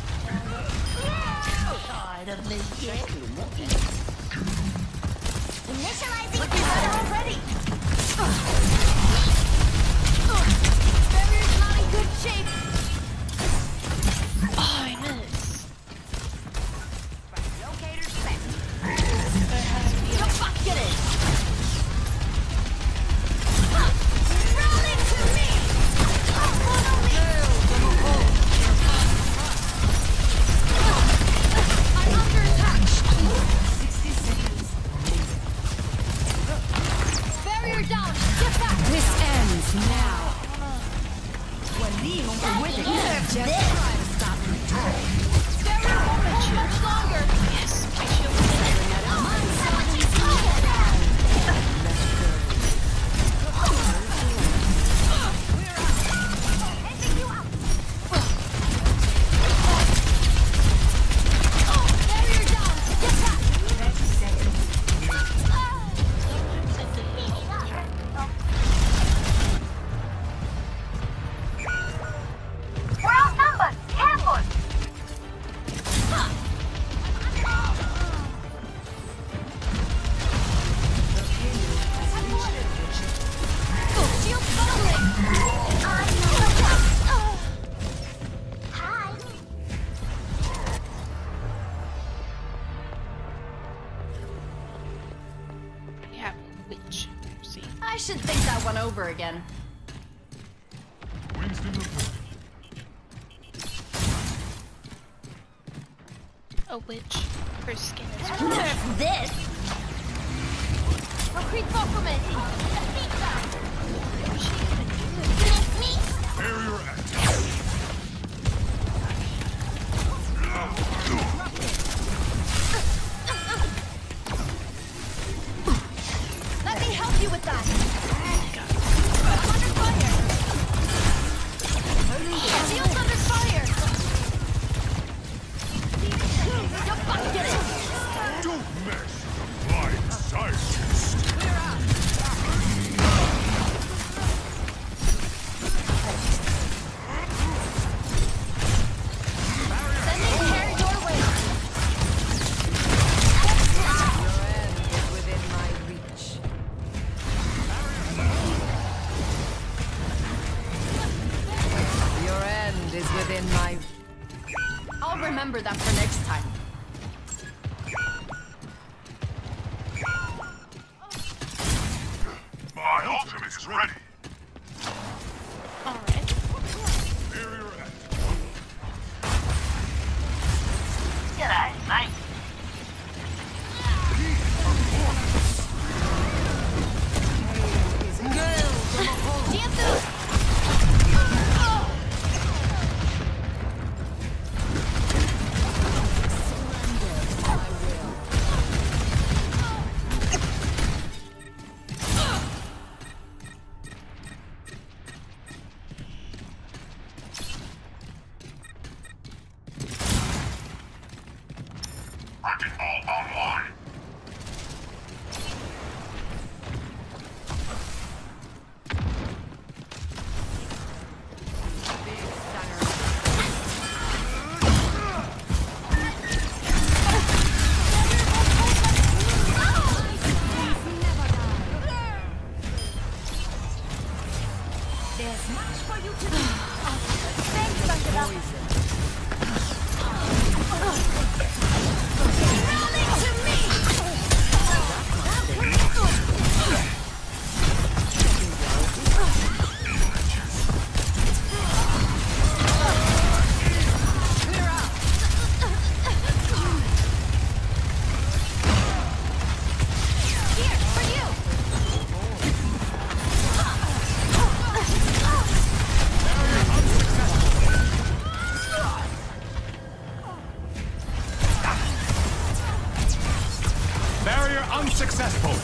Initializing. Looking better already. Barrier's not in good shape. Oh, I missed. Locator set. There has to be You like bucket it. I should think that one over again. Winston reporting. A witch. Her skin is Nerf this! Retreat for me! Barrier active. Let me help you with that! I'm under fire! Shields under fire! Don't fucking get it! Don't mess with the blind scientist. Clear out! Sending carry doorway! Your end is within my reach. Your end is within my... I'll remember that for next time. My ultimate is ready. alright. Barrier active. G'day, mate. Wrecking ball online. There's much for you to do. Thanks, Angela. Rally to me! Here, for you! Barrier unsuccessful.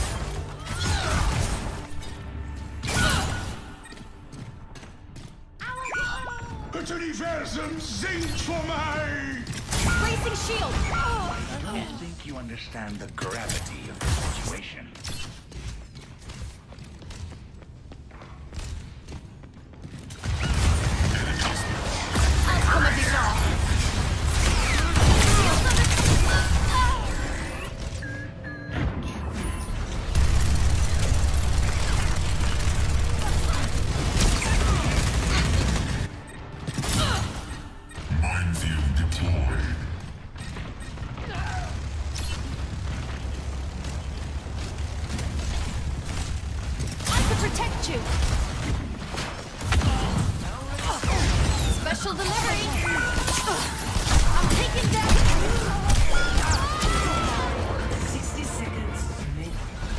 Het universum zingt voor mij. Placing shield! I don't think you understand the gravity of the situation. Outcome of these all. Minefield deployed. I can protect you. Special delivery. I'm taking down. sixty seconds remaining.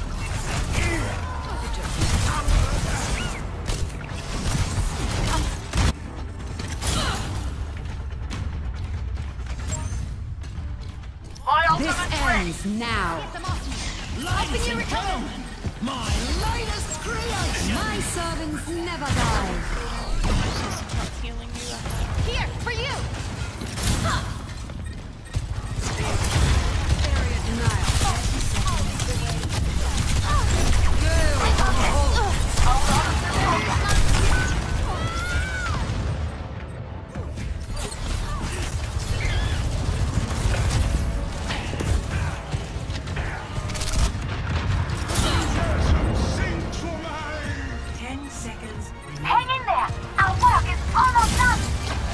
My This ultimate's ready. ends now. Get them off me. Helping you recover. My latest creation! My servants never die. Not healing you. Here, for you. Zingt voor mij. Ten seconds remaining. Hang in there. Our work is almost done.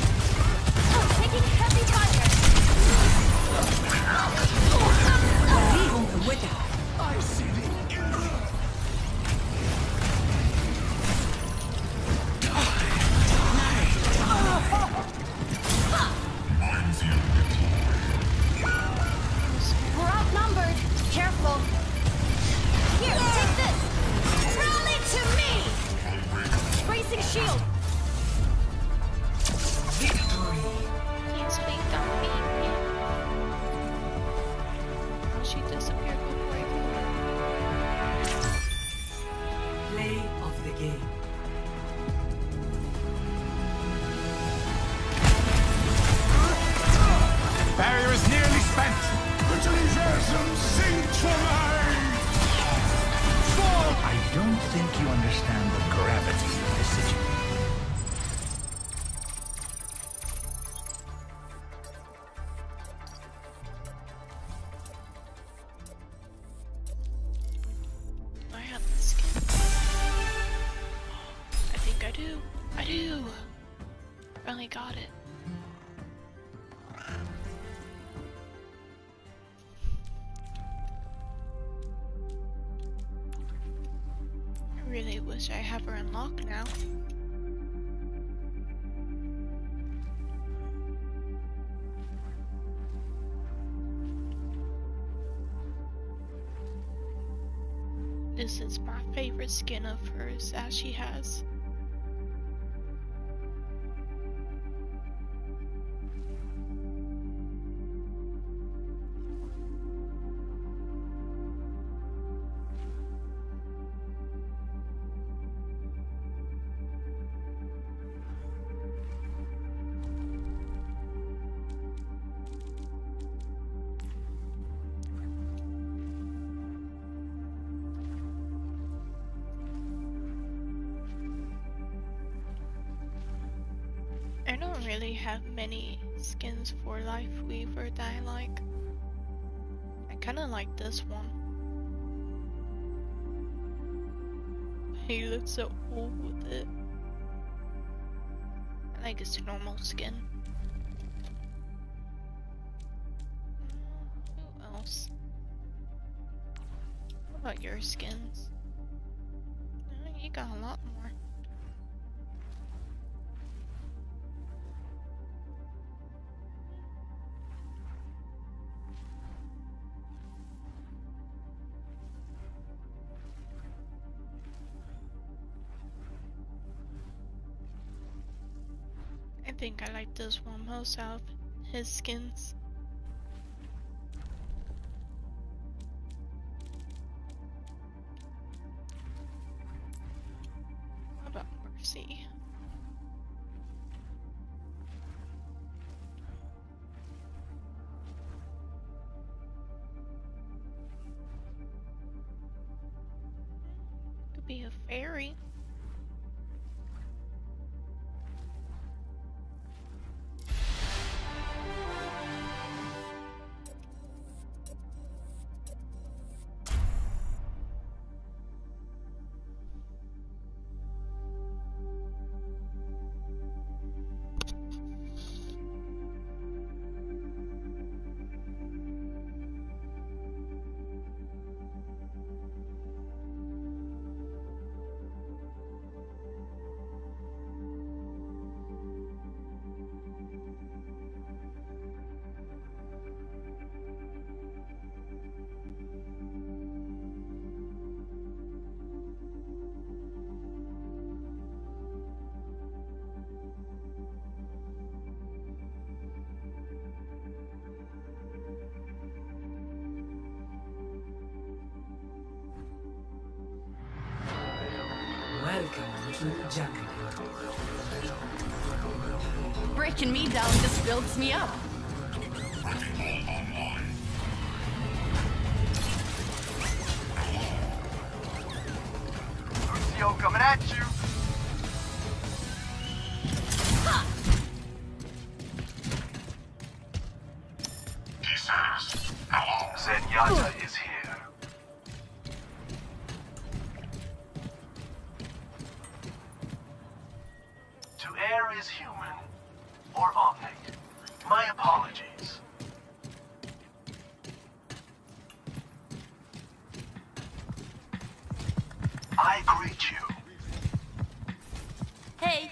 think you understand the gravity of the situation. I have the skin. I think I do. I do. Finally got it. I really wish I have her unlocked now. This is my favorite skin of hers that she has. I don't really have many skins for Life Weaver that I like. I kinda like this one. He looks so old with it. I like his normal skin. Who else? What about your skins? Oh, you got a lot more. I think I like this one most out of his skins. How about Mercy? Could be a fairy. Welcome to Jungle. Breaking me down just builds me up. Lucio coming at you. He says, hello. Zenyatta is here. To err is human, or omni. My apologies. I greet you. Hey.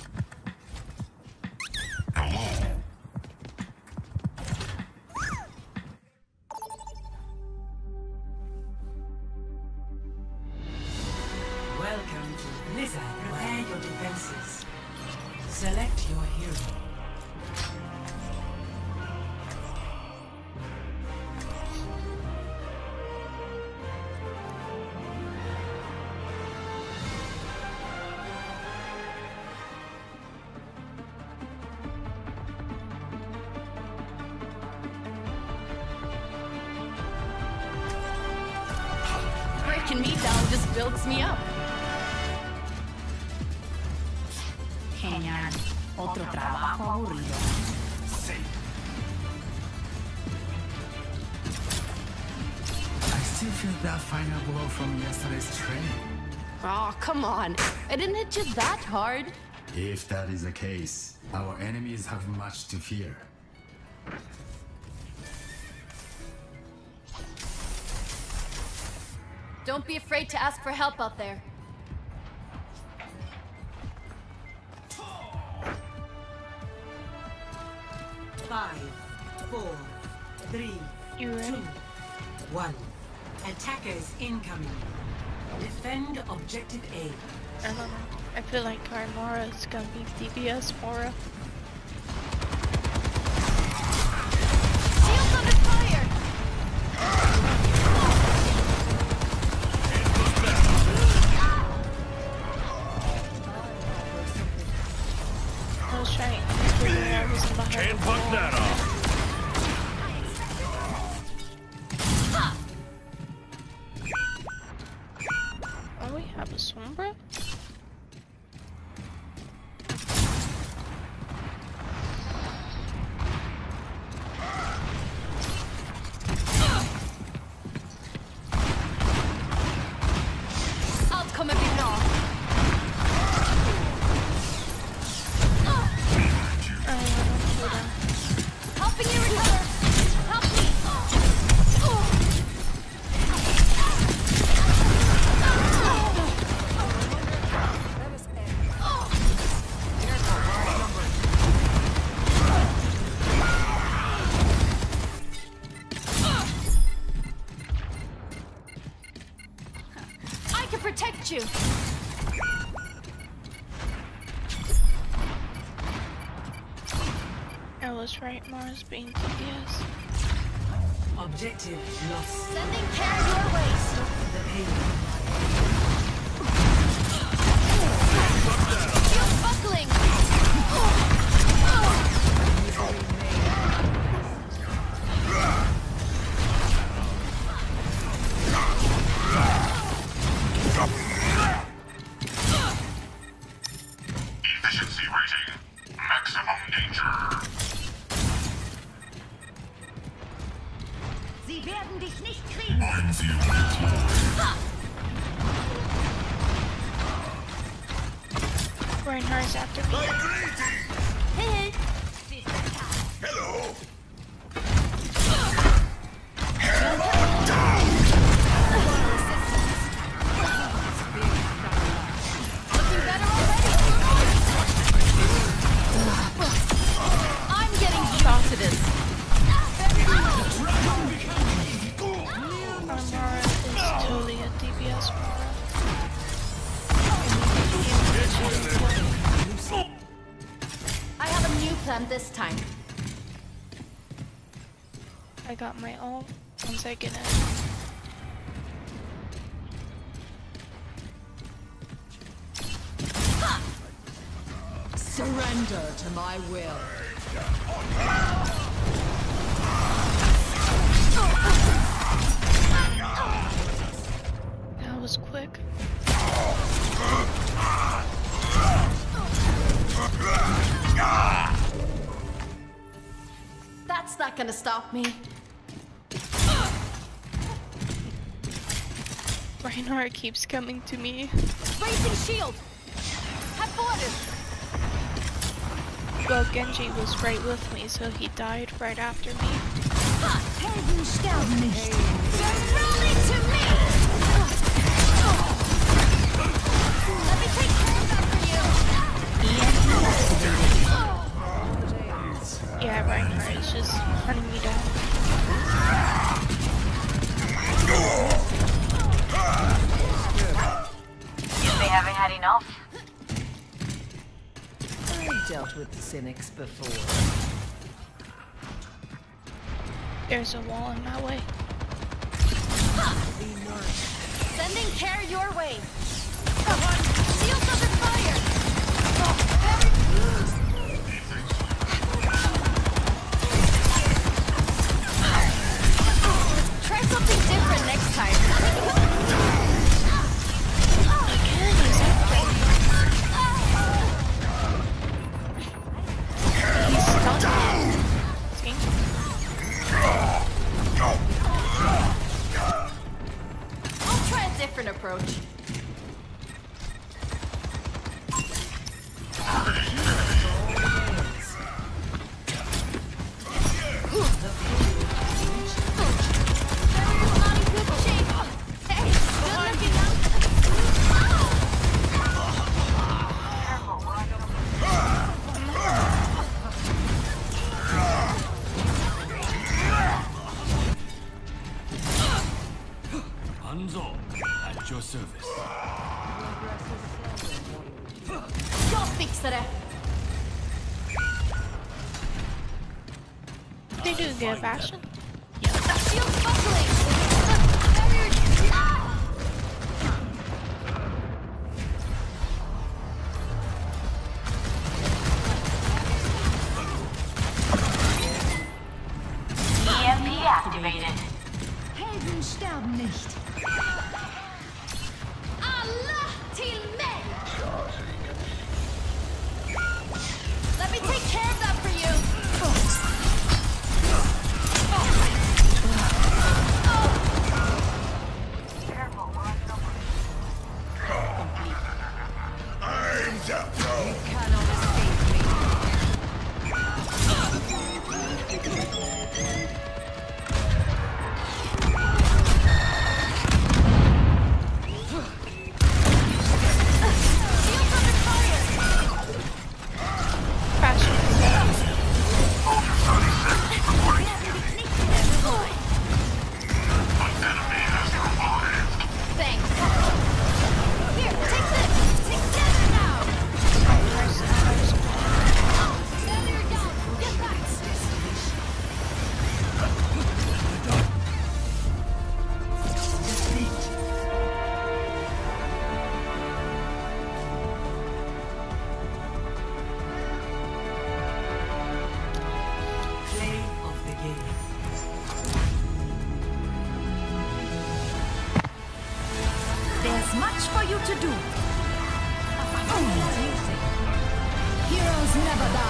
Hello. Welcome to Blizzard. Prepare your defenses. Select your hero. Breaking me down just builds me up. Otro trabajo aburrido. I still feel that final blow from yesterday's training. Oh, come on. I didn't hit you that hard. If that is the case, our enemies have much to fear. Don't be afraid to ask for help out there. Five, four, three, You ready? two, one. Attackers incoming. Defend objective A. I don't know. I feel like Kaimara is gonna be D B S Mora. Shields under fire! I was trying to figure out I was behind. Can't fuck that up. Oh, we have a Sombra? I'll come and be knocked. Helping you recover! Help me! I can protect you! I was right, Mara's being D B S. Objective lost. Sending care your way! The pain. Shield buckling! Efficiency rating. Maximum danger. Sie werden dich nicht kriegen. Minefield deployed. Reinhardt's after me. Hey, hey. Hello. Looking better already. I'm getting used to this. Our Mara is totally a D B S Mara. I have a new plan this time. I got my ult. One second in. Surrender to my will. That was quick. That's not gonna stop me. Reinhardt keeps coming to me. Raising shield. Have water. Well, Genji was right with me, so he died right after me. Helden sterben nicht. Rally to me. Let me take care of that for you. Yeah, Reinhardt is just hunting me down. They haven't had enough. I've dealt with the cynics before. There's a wall in my way. Sending care your way. Shields under fire. Try something different next time. Again, he's up there. service. Jag fixar det! They do get a Bastion. Shield's buckling! Barrier... Ah! E M P activated. Helden sterben nicht. Alla till mig! Let me take care of that for you. I'm down. You cannot escape me. Shield's under fire. Bastion. Thanks. Here, take this. Together now. Barrier down. Get back. Play of the game. There's much for you to do. Heroes never die.